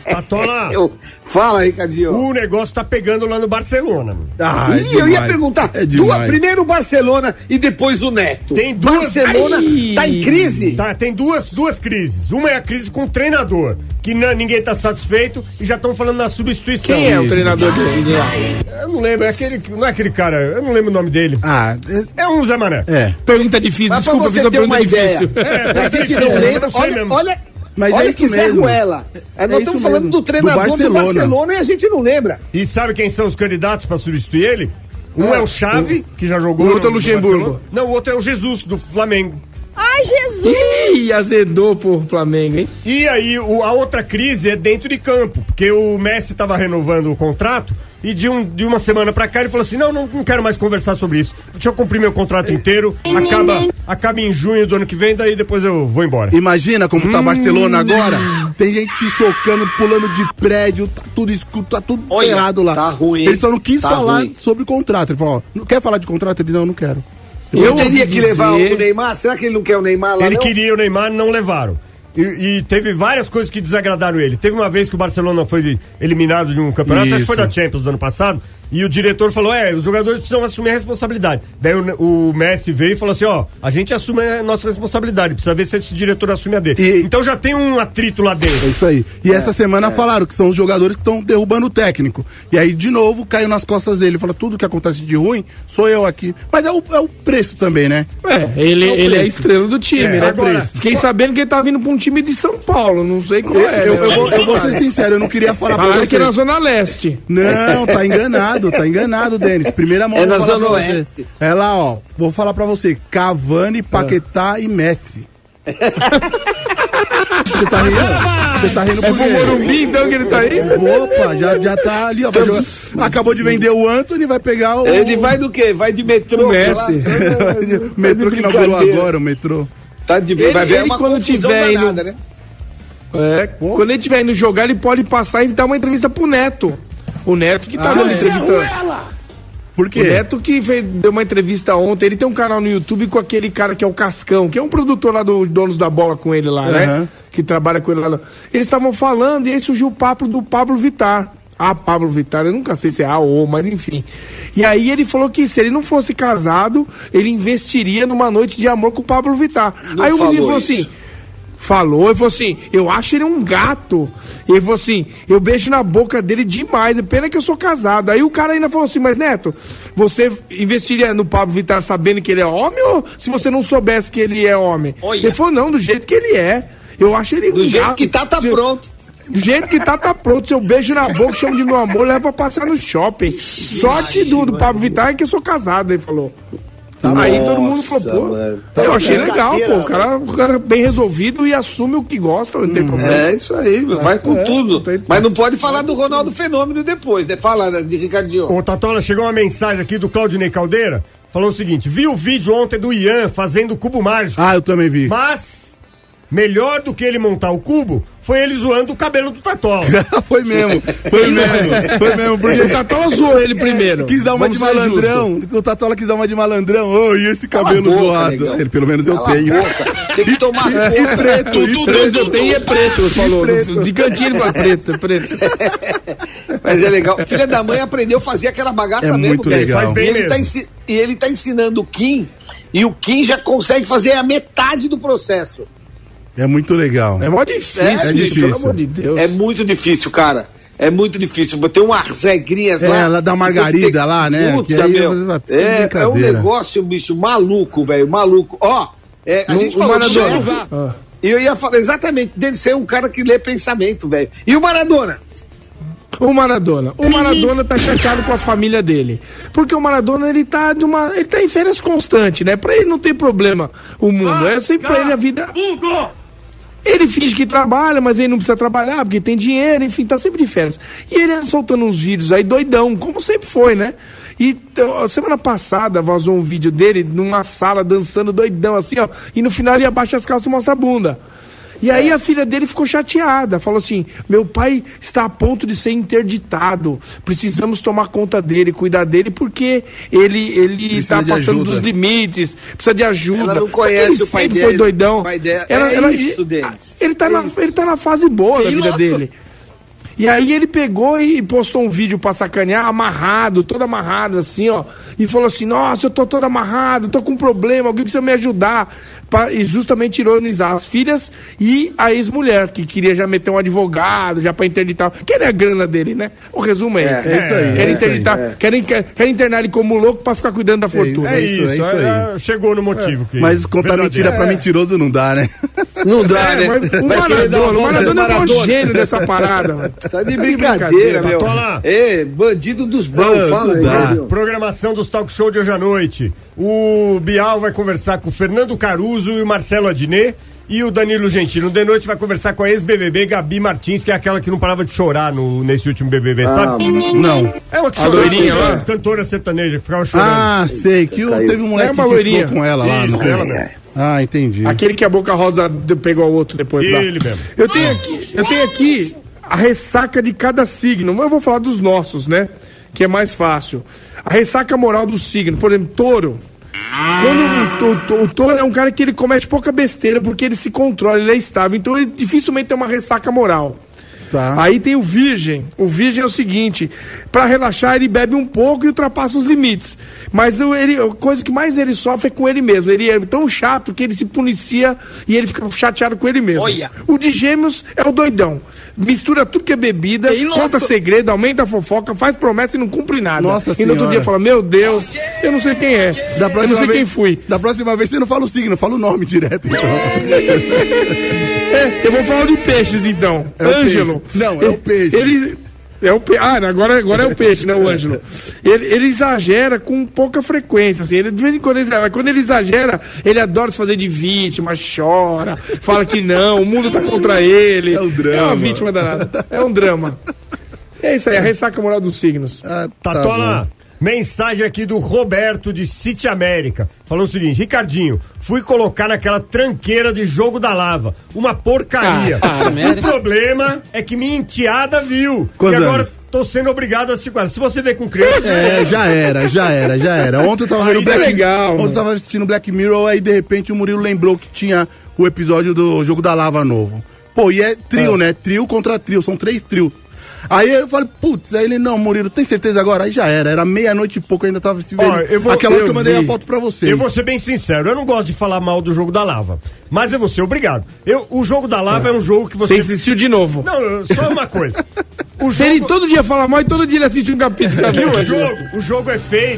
Tatola, Fala, Ricardinho. o negócio tá pegando lá no Barcelona. Eu ia perguntar. Primeiro o Barcelona e depois o Neto. Tem duas... Barcelona tá em crise? Tá, tem duas crises. Uma é a crise com o treinador, que ninguém tá satisfeito e já estão falando da substituição. Quem é o treinador dele lá? Eu não lembro, não é aquele cara, eu não lembro o nome dele. É um Zé Mané. Pergunta difícil, Mas desculpa, pra você fiz uma ter uma pergunta ideia. difícil. A gente não lembra. Olha que Zé Ruela. Nós estamos falando do treinador do Barcelona e a gente não lembra. E sabe quem são os candidatos pra substituir ele? Um é o Xavi, que já jogou. O outro é o Luxemburgo. Não, o outro é o Jesus, do Flamengo. Ai, Jesus! Ih, azedou pro Flamengo, hein? E aí, a outra crise é dentro de campo, porque o Messi tava renovando o contrato e de uma semana pra cá ele falou assim, não quero mais conversar sobre isso, deixa eu cumprir meu contrato inteiro, acaba em junho do ano que vem, daí depois eu vou embora. Imagina como tá Barcelona agora, tem gente se socando, pulando de prédio, tá tudo escuro, tá tudo errado lá. Tá ruim. Ele só não quis falar sobre o contrato, ele falou, não quer falar de contrato? Ele, não quero. Eu teria que levar o Neymar? Será que ele não quer o Neymar lá? Ele queria o Neymar, não levaram. E teve várias coisas que desagradaram ele. Teve uma vez que o Barcelona foi eliminado de um campeonato, acho que foi da Champions do ano passado, e o diretor falou, os jogadores precisam assumir a responsabilidade. Daí o Messi veio e falou assim, a gente assume a nossa responsabilidade, precisa ver se esse diretor assume a dele. Então já tem um atrito lá dentro. É isso aí. E essa semana falaram que são os jogadores que estão derrubando o técnico. E aí, de novo, caiu nas costas dele. Fala, tudo que acontece de ruim, sou eu aqui. Mas é o preço também, né? Ele é a estrela do time, né? Agora, fiquei sabendo que ele tá vindo pra um time de São Paulo, não sei qual é. Eu vou ser sincero, eu não queria falar pra você. Que é na Zona Leste. Não, tá enganado, Denis. Primeira mão, é na Zona Oeste. É lá, ó, vou falar pra você, Cavani, Paquetá e Messi. Você tá rindo por quê? É pro Morumbi, então, que ele tá aí? Opa, já tá ali, ó. Acabou de vender o Antony, vai pegar o... Ele vai do quê? Vai de metrô? O Messi. Metrô que inaugurou agora, o metrô. Tá de vai ver uma quando tiver danada, né? Quando ele estiver indo jogar, ele pode passar e dar uma entrevista pro Neto. O Neto que tá dando entrevista. Por quê? O Neto que deu uma entrevista ontem, ele tem um canal no YouTube com aquele cara que é o Cascão, que é um produtor lá dos Donos da Bola com ele lá, né? Que trabalha com ele lá. Eles estavam falando e aí surgiu o papo do Pablo Vittar. Pablo Vittar, eu nunca sei se é A ou O, mas enfim. E aí ele falou que se ele não fosse casado, ele investiria numa noite de amor com o Pablo Vittar. Aí o menino falou assim... Ele falou assim, eu acho ele um gato. Ele falou assim, eu beijo na boca dele demais, pena que eu sou casado. Aí o cara ainda falou assim, mas Neto, você investiria no Pablo Vittar sabendo que ele é homem ou se você não soubesse que ele é homem? Olha. Ele falou, não, do jeito que ele é. Eu acho ele um gato. Do jeito que tá pronto. Do jeito que tá pronto. Se eu beijo na boca, chamo de meu amor, leva pra passar no shopping. Sorte do Pablo Vittar é que eu sou casado, ele falou. Aí todo mundo falou, pô, eu achei legal, pô, o cara bem resolvido e assume o que gosta, não tem problema. É isso aí, vai com tudo. Mas não pode falar do Ronaldo Fenômeno depois, né? Fala de Ricardinho. Ô, Tatola, chegou uma mensagem aqui do Claudinei Caldeira, falou o seguinte, vi o vídeo ontem do Ian fazendo o cubo mágico. Eu também vi. Mas, melhor do que ele montar o cubo, foi ele zoando o cabelo do Tatola. Foi mesmo, porque o Tatola zoou ele primeiro. Quis dar uma de malandrão. O Tatola quis dar uma de malandrão. E esse cabelo zoado? Ele, pelo menos eu tenho. Tem que tomar e preto. Tudo eu tenho e é preto, falou. De cantinho pra preto. Mas é legal. Filha da mãe aprendeu a fazer aquela bagaça mesmo. Muito legal. Faz bem mesmo. E ele tá ensinando o Kim, e o Kim já consegue fazer a metade do processo. É muito legal. É mó difícil, pelo amor de Deus. É muito difícil, cara. É muito difícil. Tem umas regrinhas lá. Ela da Margarida lá, né? Putz, é um negócio, bicho, maluco, velho. Maluco. Ó, a gente falou Maradona. E eu ia falar exatamente dele ser um cara que lê pensamento, velho. E o Maradona? O Maradona tá chateado com a família dele. Porque o Maradona, ele tá em férias constante, né? Pra ele não ter problema o mundo. É sempre pra ele a vida... Ele finge que trabalha, mas ele não precisa trabalhar, porque tem dinheiro, enfim, tá sempre de férias. E ele soltando uns vídeos aí doidão, como sempre foi, né? E semana passada vazou um vídeo dele numa sala dançando doidão assim, ó. E no final ele abaixa as calças e mostra a bunda. E aí a filha dele ficou chateada, falou assim, meu pai está a ponto de ser interditado, precisamos tomar conta dele, cuidar dele, porque ele está passando dos limites, precisa de ajuda. Ela não conhece o pai dele. Foi doidão. O pai dele. Ele tá na fase boa da vida dele. E aí ele pegou e postou um vídeo pra sacanear, todo amarrado assim, ó. E falou assim, nossa, eu tô todo amarrado, tô com um problema, alguém precisa me ajudar. E justamente ironizar as filhas e a ex-mulher, que queria já meter um advogado, já pra interditar. Querem a grana dele, né? O resumo é esse. É isso aí. Querem interditar, querem internar ele como louco pra ficar cuidando da fortuna. É isso aí. Chegou no motivo. Mas contar mentira pra mentiroso não dá, né? Não dá, né? O Maradona é um gênio dessa parada, mano. Tá de brincadeira, meu. Bandido dos bons, fala aí. Programação dos talk show de hoje à noite. O Bial vai conversar com o Fernando Caruso e o Marcelo Adnet. E o Danilo Gentili, de noite, vai conversar com a ex-BBB Gabi Martins, que é aquela que não parava de chorar nesse último BBB, sabe? Não. É uma que chorava, cantora sertaneja, que ficava chorando. Ah, sei, que teve um moleque que ficou com ela lá. Ela mesmo. Ah, entendi. Aquele que a Boca Rosa pegou o outro depois lá. Ele mesmo. Eu tenho aqui a ressaca de cada signo, mas eu vou falar dos nossos, né? Que é mais fácil. A ressaca moral do signo, por exemplo, touro. Quando o touro é um cara que ele comete pouca besteira porque ele se controla, ele é estável, então ele dificilmente tem uma ressaca moral. Tá. Aí tem o virgem. O virgem é o seguinte: pra relaxar, ele bebe um pouco e ultrapassa os limites. Mas a coisa que mais ele sofre é com ele mesmo. Ele é tão chato que ele se policia e ele fica chateado com ele mesmo. Olha. O de gêmeos é o doidão. Mistura tudo que é bebida, conta segredo, aumenta a fofoca, faz promessa e não cumpre nada. Nossa e senhora. no outro dia fala, meu Deus, eu não sei quem é. Eu não sei quem fui. Da próxima vez você não fala o signo, fala o nome direto. Então. Eu vou falar de peixes então. Ângelo. Não, é o peixe. Agora é o peixe, né, o Ângelo? Ele exagera com pouca frequência, assim. De vez em quando ele exagera. Quando ele exagera, ele adora se fazer de vítima, chora, fala que não, o mundo tá contra ele. É um drama. É uma vítima danada. É um drama. É isso aí, a ressaca moral dos signos. Tatola, mensagem aqui do Roberto de City América. Falou o seguinte: Ricardinho, fui colocar naquela tranqueira de Jogo da Lava. Uma porcaria. O problema é que minha enteada viu. Quantos e agora anos? tô sendo obrigado a assistir com ela. Se você vê com criança. Já era. Ontem eu tava vendo Ontem eu tava assistindo Black Mirror, aí de repente o Murilo lembrou que tinha o episódio do Jogo da Lava novo. Pô, e é trio, né? Trio contra trio, são 3 trios. Aí eu falei, putz, aí ele, não, Murilo, tem certeza agora? Aí já era meia-noite e pouco, ainda tava se vendo. Aquela hora que eu mandei a foto pra vocês. Eu vou ser bem sincero, eu não gosto de falar mal do Jogo da Lava, mas eu vou ser obrigado. O Jogo da Lava é um jogo que você... Você assistiu de novo. Não, só uma coisa. Ele todo dia fala mal e todo dia ele assiste um capítulo. Já viu? O jogo é feito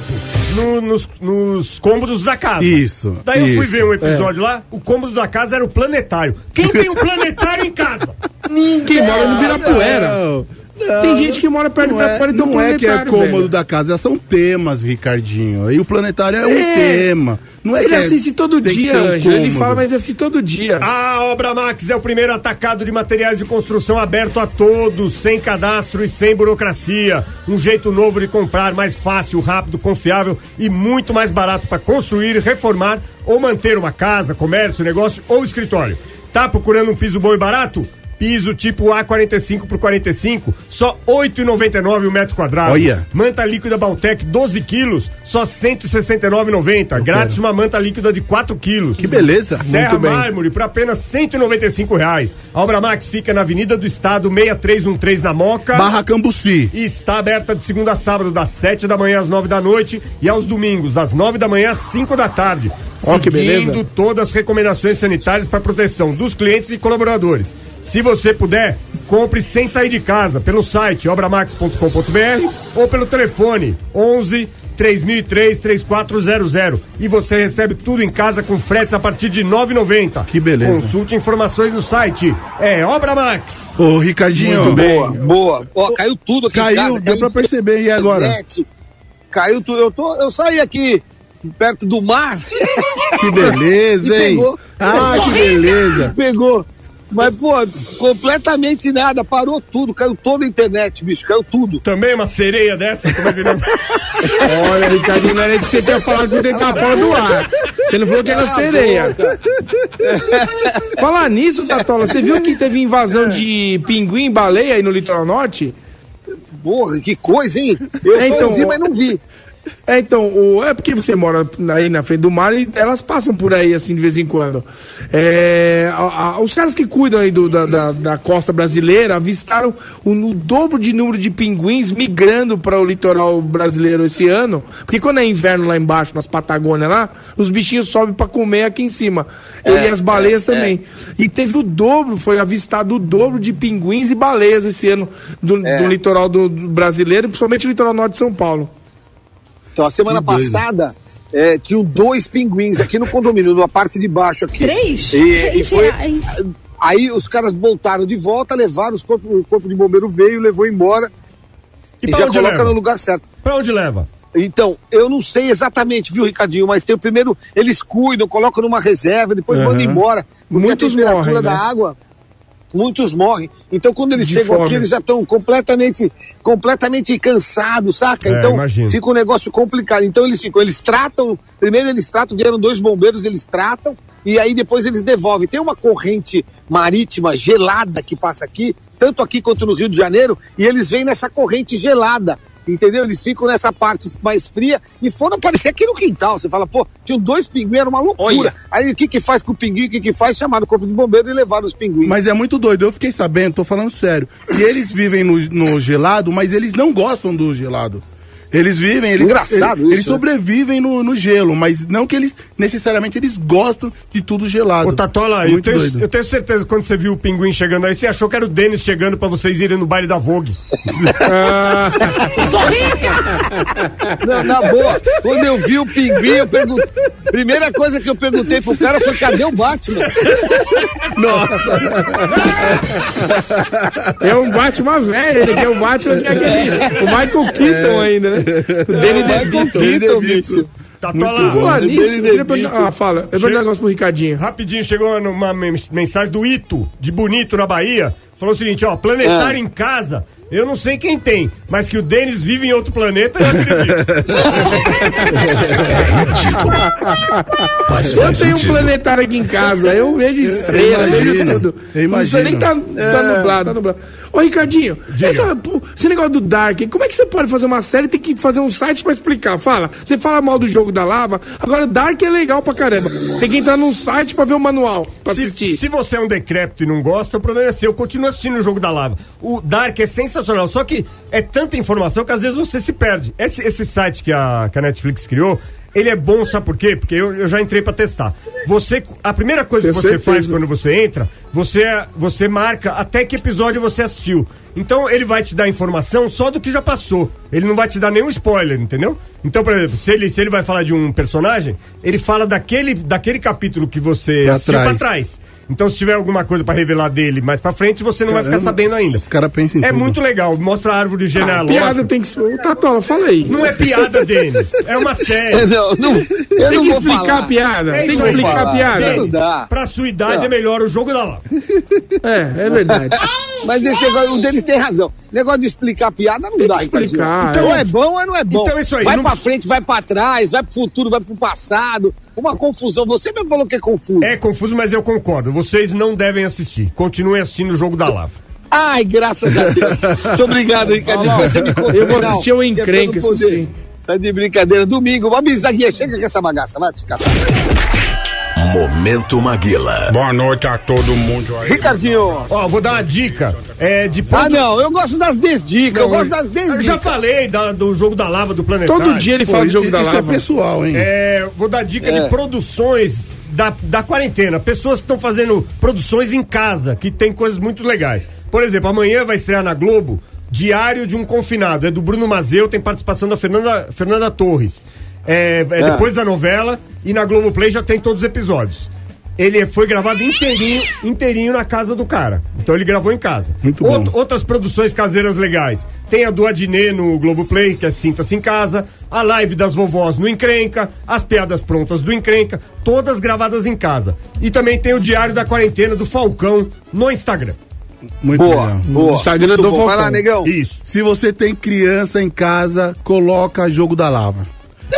nos cômodos da casa. Isso. Daí eu fui ver um episódio lá, o cômodo da casa era o planetário. Quem tem um planetário em casa? Ninguém mora no Ibirapuera. Tem gente que mora perto do Ibirapuera e tem um planetário. Não é que é cômodo da casa, são temas, Ricardinho. E o planetário é um tema. Não é ele que assiste todo dia, Ângelo. Ele fala, mas ele assiste todo dia. A Obra Max é o primeiro atacado de materiais de construção aberto a todos, sem cadastro e sem burocracia. Um jeito novo de comprar, mais fácil, rápido, confiável e muito mais barato para construir, reformar ou manter uma casa, comércio, negócio ou escritório. Tá procurando um piso bom e barato? Piso tipo A45 por 45, só R$ 8,99 o metro quadrado. Olha. Manta líquida Baltec, 12 quilos, só R$ 169,90. Grátis uma manta líquida de 4 quilos. Que beleza. Serra Mármore por apenas R$ 195. A Obra Max fica na Avenida do Estado, 6313 na Moca. Barra Cambuci. E está aberta de segunda a sábado, das 7 da manhã às 9 da noite e aos domingos, das 9 da manhã às 5 da tarde. Que beleza. Seguindo todas as recomendações sanitárias para proteção dos clientes e colaboradores. Se você puder, compre sem sair de casa pelo site obramax.com.br ou pelo telefone 11 3003 3400 e você recebe tudo em casa com fretes a partir de R$ 9,90. Que beleza. Consulte informações no site. É Obra Max. Ô, Ricardinho. Muito bem. Boa. Ó, caiu tudo aqui em casa. Deu pra perceber. E agora? Caiu tudo. Eu saí aqui perto do mar. Que beleza, hein? Pegou. Que beleza. Pegou. Mas, pô, completamente nada, parou tudo, caiu toda a internet, bicho, caiu tudo. Também uma sereia dessa? Como é que não... Olha, Ricardinho, não era isso que você tinha falado que ele tava fora do ar. Você não falou que era sereia. Falar nisso, Tatola, você viu que teve invasão de pinguim e baleia aí no litoral norte? Porra, que coisa, hein? Eu só ouvi, mas não vi. Então, é porque você mora aí na frente do mar e elas passam por aí, assim, de vez em quando. Os caras que cuidam aí da costa brasileira avistaram o dobro de número de pinguins migrando para o litoral brasileiro esse ano, porque quando é inverno lá embaixo, nas Patagônias lá, os bichinhos sobem para comer aqui em cima. E as baleias também. E teve foi avistado o dobro de pinguins e baleias esse ano do litoral do brasileiro, principalmente o litoral norte de São Paulo. Então, a semana passada, tinham 2 pinguins aqui no condomínio, na parte de baixo aqui. 3? E foi... Aí os caras voltaram de volta, levaram, o corpo de bombeiro veio, levou embora e já coloca leva? No lugar certo. Pra onde leva? Então, eu não sei exatamente, viu, Ricardinho, mas tem o primeiro, eles cuidam, colocam numa reserva, depois mandam embora. Muitos a temperatura morrem, da água... Muitos morrem. Então, quando eles chegam aqui, eles já estão completamente cansados, saca? Então, fica um negócio complicado. Então, eles tratam, vieram 2 bombeiros, eles tratam, e aí depois eles devolvem. Tem uma corrente marítima gelada que passa aqui, tanto aqui quanto no Rio de Janeiro, e eles vêm nessa corrente gelada. Entendeu? Eles ficam nessa parte mais fria e foram aparecer aqui no quintal. Você fala, tinham 2 pinguins, era uma loucura. Olha. Aí o que faz com o pinguim? O que faz? Chamaram o corpo de bombeiro e levaram os pinguins. Mas é muito doido, eu fiquei sabendo, tô falando sério, que eles vivem no gelado, mas eles não gostam do gelado. Eles vivem, eles sobrevivem no gelo, mas não que eles necessariamente eles gostam de tudo gelado. Ô Tatola, eu tenho certeza que quando você viu o pinguim chegando aí, você achou que era o Denis chegando pra vocês irem no baile da Vogue. Não, na boa, quando eu vi o pinguim, primeira coisa que eu perguntei pro cara foi, cadê o Batman? Nossa. É um Batman velho, ele quer o Batman que é aquele, o Michael Keaton ainda, né? O Danny DeVito. Tá lá. Falar nisso, fala. Eu dou um negócio pro Ricardinho. Rapidinho, chegou uma mensagem do Ito, de Bonito, na Bahia. Falou o seguinte, planetário em casa, eu não sei quem tem, mas que o Denis vive em outro planeta, eu acredito. Eu tenho um planetário aqui em casa, eu vejo estrela, vejo tudo. Não sei nem que tá nublado. Ô, Ricardinho, esse negócio do Dark, como é que você pode fazer uma série e tem que fazer um site pra explicar? Você fala mal do jogo da lava, agora Dark é legal pra caramba. Tem que entrar num site pra ver o manual, pra assistir. Se você é um decrépito e não gosta, o problema é seu. Eu continuo assistindo o jogo da lava. O Dark é sensacional, só que é tanta informação que às vezes você se perde. Esse site que a Netflix criou, ele é bom, sabe por quê? Porque eu já entrei pra testar. A primeira coisa que você faz quando você entra, você marca até que episódio você assistiu. Então ele vai te dar informação só do que já passou. Ele não vai te dar nenhum spoiler, entendeu? Então, por exemplo, se ele vai falar de um personagem, ele fala daquele capítulo que você assistiu pra trás. Então, se tiver alguma coisa pra revelar dele mais pra frente, você não vai ficar sabendo ainda. Os caras pensam em tudo. Muito legal, mostra a árvore genealógica. Piada tem que ser. Tatola, fala aí. Não é piada, Denis. É uma série. Eu tem que explicar a piada. Tem que explicar a piada. Denis, pra sua idade é melhor o jogo da lava. É verdade. Mas esse negócio, o Denis tem razão. Negócio de explicar a piada não dá. Explicar. Então, ou é bom ou não é bom. Então, isso aí, vai pra frente, vai pra trás, vai pro futuro, vai pro passado. Uma confusão. Você mesmo falou que é confuso. É confuso, mas eu concordo. Vocês não devem assistir. Continuem assistindo o jogo da lava. Ai, graças a Deus. Muito obrigado, Ricardinho. Você me contou. Eu vou assistir o Encrenca, isso sim. Tá de brincadeira. Domingo, uma bisaguinha. Chega com essa bagaça. Vai te catar. Momento Maguila. Boa noite a todo mundo aí. Ricardinho. Vou dar uma dica. Não, eu gosto das 10 dicas. Eu gosto das 10 dicas. Eu já falei do jogo da lava do planetário. Todo dia ele fala do jogo da lava. Isso é pessoal, hein? Vou dar dica de produções da quarentena. Pessoas que estão fazendo produções em casa, que tem coisas muito legais. Por exemplo, amanhã vai estrear na Globo Diário de um Confinado. É do Bruno Mazeu, tem participação da Fernanda Torres. Depois da novela, e na Globoplay já tem todos os episódios. Ele foi gravado inteirinho na casa do cara. Então ele gravou em casa. Muito bom. Outras produções caseiras legais. Tem a do Adnet no Globoplay, que é Sinta-se em Casa. A live das vovós no Encrenca. As piadas prontas do Encrenca. Todas gravadas em casa. E também tem o Diário da Quarentena do Falcão no Instagram. Muito legal. Boa. O Instagram do Falcão. Vai lá, negão. Isso. Se você tem criança em casa, coloca jogo da lava.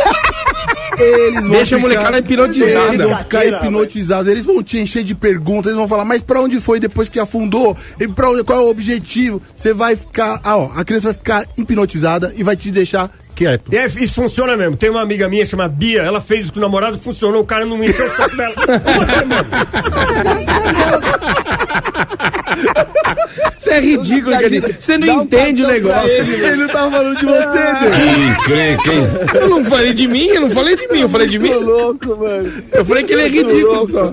Deixa a molecada hipnotizada. Eles vão ficar hipnotizados, eles vão te encher de perguntas, eles vão falar, mas pra onde foi depois que afundou? E qual é o objetivo? Você vai ficar, a criança vai ficar hipnotizada e vai te deixar quieto. E isso funciona mesmo. Tem uma amiga minha chamada Bia, ela fez isso com o namorado, funcionou, o cara não encheu o saco dela. Você é ridículo, Ricardinho. Você não entende o negócio. Ele não tava falando de você, Deus. Que encrenca, hein? Eu não falei de mim, eu falei de mim. Tô louco, mano. Eu falei que ele é ridículo só.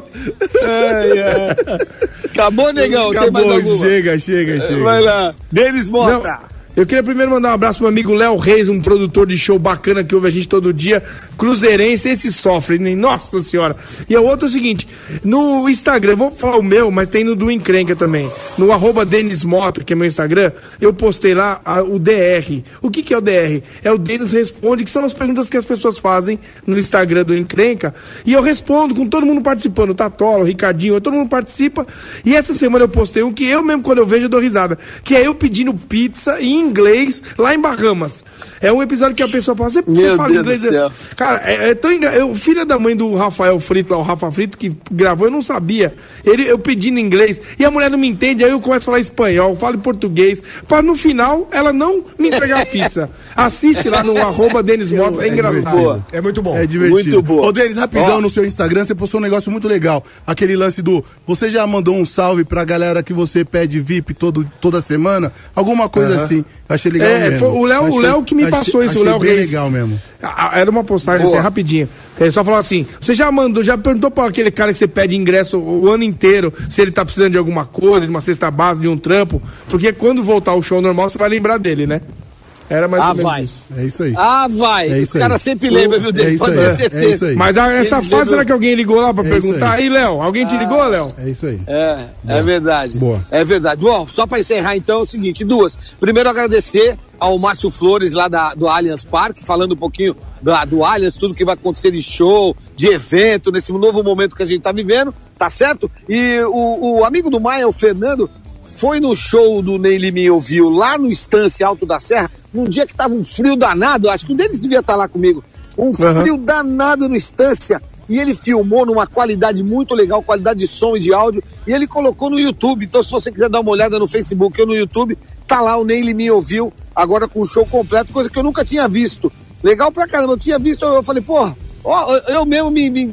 Acabou, negão? Tem mais Acabou, alguma? chega. Vai lá. Denis Mota. Eu queria primeiro mandar um abraço pro meu amigo Léo Reis, um produtor de show bacana que ouve a gente todo dia. Cruzeirense, esse sofre, né? Nossa senhora. E o outro é o seguinte, no Instagram, eu vou falar o meu, mas tem no do Encrenca também. No @DenisMota, que é meu Instagram, eu postei lá o DR. O que é o DR? É o Denis Responde, que são as perguntas que as pessoas fazem no Instagram do Encrenca. E eu respondo com todo mundo participando, o Tatola, o Ricardinho, todo mundo participa. E essa semana eu postei um que eu mesmo, quando eu vejo, eu dou risada. Que é eu pedindo pizza em inglês lá em Bahamas. É um episódio que a pessoa fala, você fala Deus inglês? do céu. Cara, é tão engraçado. Filha da mãe do Rafael Frito, lá, o Rafa Frito, que gravou, eu não sabia. Eu pedindo inglês, e a mulher não me entende, aí eu começo a falar espanhol, falo português, para no final ela não me entregar a pizza. Assiste lá no @DenisMota, é engraçado. É muito bom. É divertido. Muito boa. Ô, Denis, rapidão, no seu Instagram, você postou um negócio muito legal. Aquele lance do... Você já mandou um salve pra galera que você pede VIP toda semana? Alguma coisa assim. Achei legal mesmo. Foi o Léo que me passou isso, o Léo Reis. Legal mesmo. Era uma postagem assim, rapidinho. Ele só falou assim, você já perguntou pra aquele cara que você pede ingresso o ano inteiro, se ele tá precisando de alguma coisa, de uma cesta base, de um trampo, porque quando voltar o show normal, você vai lembrar dele, né? Era mais ou menos vai. isso. É isso aí. Vai. É isso o cara aí. sempre lembra, viu, Denis? É isso Pode aí. ter certeza. É isso aí. Mas essa fase, será que alguém ligou lá pra perguntar? Aí, Léo, alguém te ligou, Léo? É isso aí. É verdade. Boa. É verdade. Bom, só pra encerrar então é o seguinte, duas. Primeiro agradecer ao Márcio Flores lá do Allianz Parque, falando um pouquinho do Allianz, tudo que vai acontecer de show, de evento, nesse novo momento que a gente tá vivendo, tá certo? E o amigo do Maia, o Fernando, foi no show do Ney Lima e ouviu lá no Estância Alto da Serra, num dia que tava um frio danado, acho que um deles devia estar lá comigo, frio danado no Estância, e ele filmou numa qualidade muito legal, qualidade de som e de áudio, e ele colocou no YouTube. Então se você quiser dar uma olhada no Facebook ou no YouTube, tá lá o Ney Lima e ouviu, agora com o show completo, coisa que eu nunca tinha visto. Legal pra caramba, eu tinha visto, eu falei, porra, eu mesmo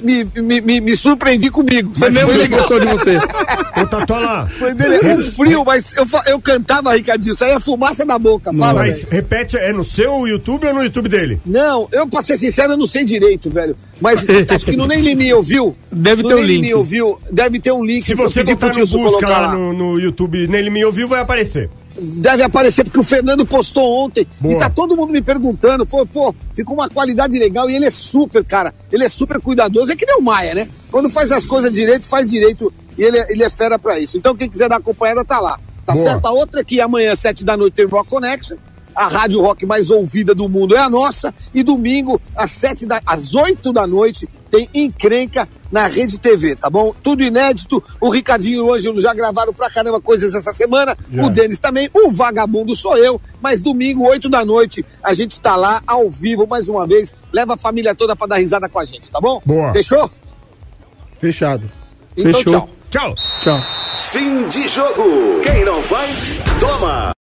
me surpreendi comigo. Você mesmo gostou de você. Ô, Tatola. Foi um frio, mas eu cantava, Ricardinho, saía fumaça da boca. Fala, mas repete, é no seu YouTube ou no YouTube dele? Não, pra ser sincero, eu não sei direito, velho. Mas acho que no Ney Lima ouviu. Deve ter um link. Deve ter um link. Se você botar no busca lá no YouTube, Ney Lima ouviu, vai aparecer. Deve aparecer, porque o Fernando postou ontem. Boa. E tá todo mundo me perguntando. Ficou uma qualidade legal. E ele é super, cara. Ele é super cuidadoso. É que nem o Maia, né? Quando faz as coisas direito, faz direito. E ele é fera pra isso. Então, quem quiser dar acompanhada, tá lá. Tá Boa. certo? A outra é que amanhã, 7 da noite, tem Rock Connection. A rádio rock mais ouvida do mundo é a nossa. E domingo, às 8 da noite, tem Encrenca na Rede TV, tá bom? Tudo inédito. O Ricardinho e o Ângelo já gravaram pra caramba coisas essa semana. O Denis também. O vagabundo sou eu. Mas domingo, 8 da noite, a gente tá lá ao vivo mais uma vez. Leva a família toda pra dar risada com a gente, tá bom? Boa. Fechou? Fechado. Então, Fechou. tchau. Tchau. Fim de jogo. Quem não faz, toma.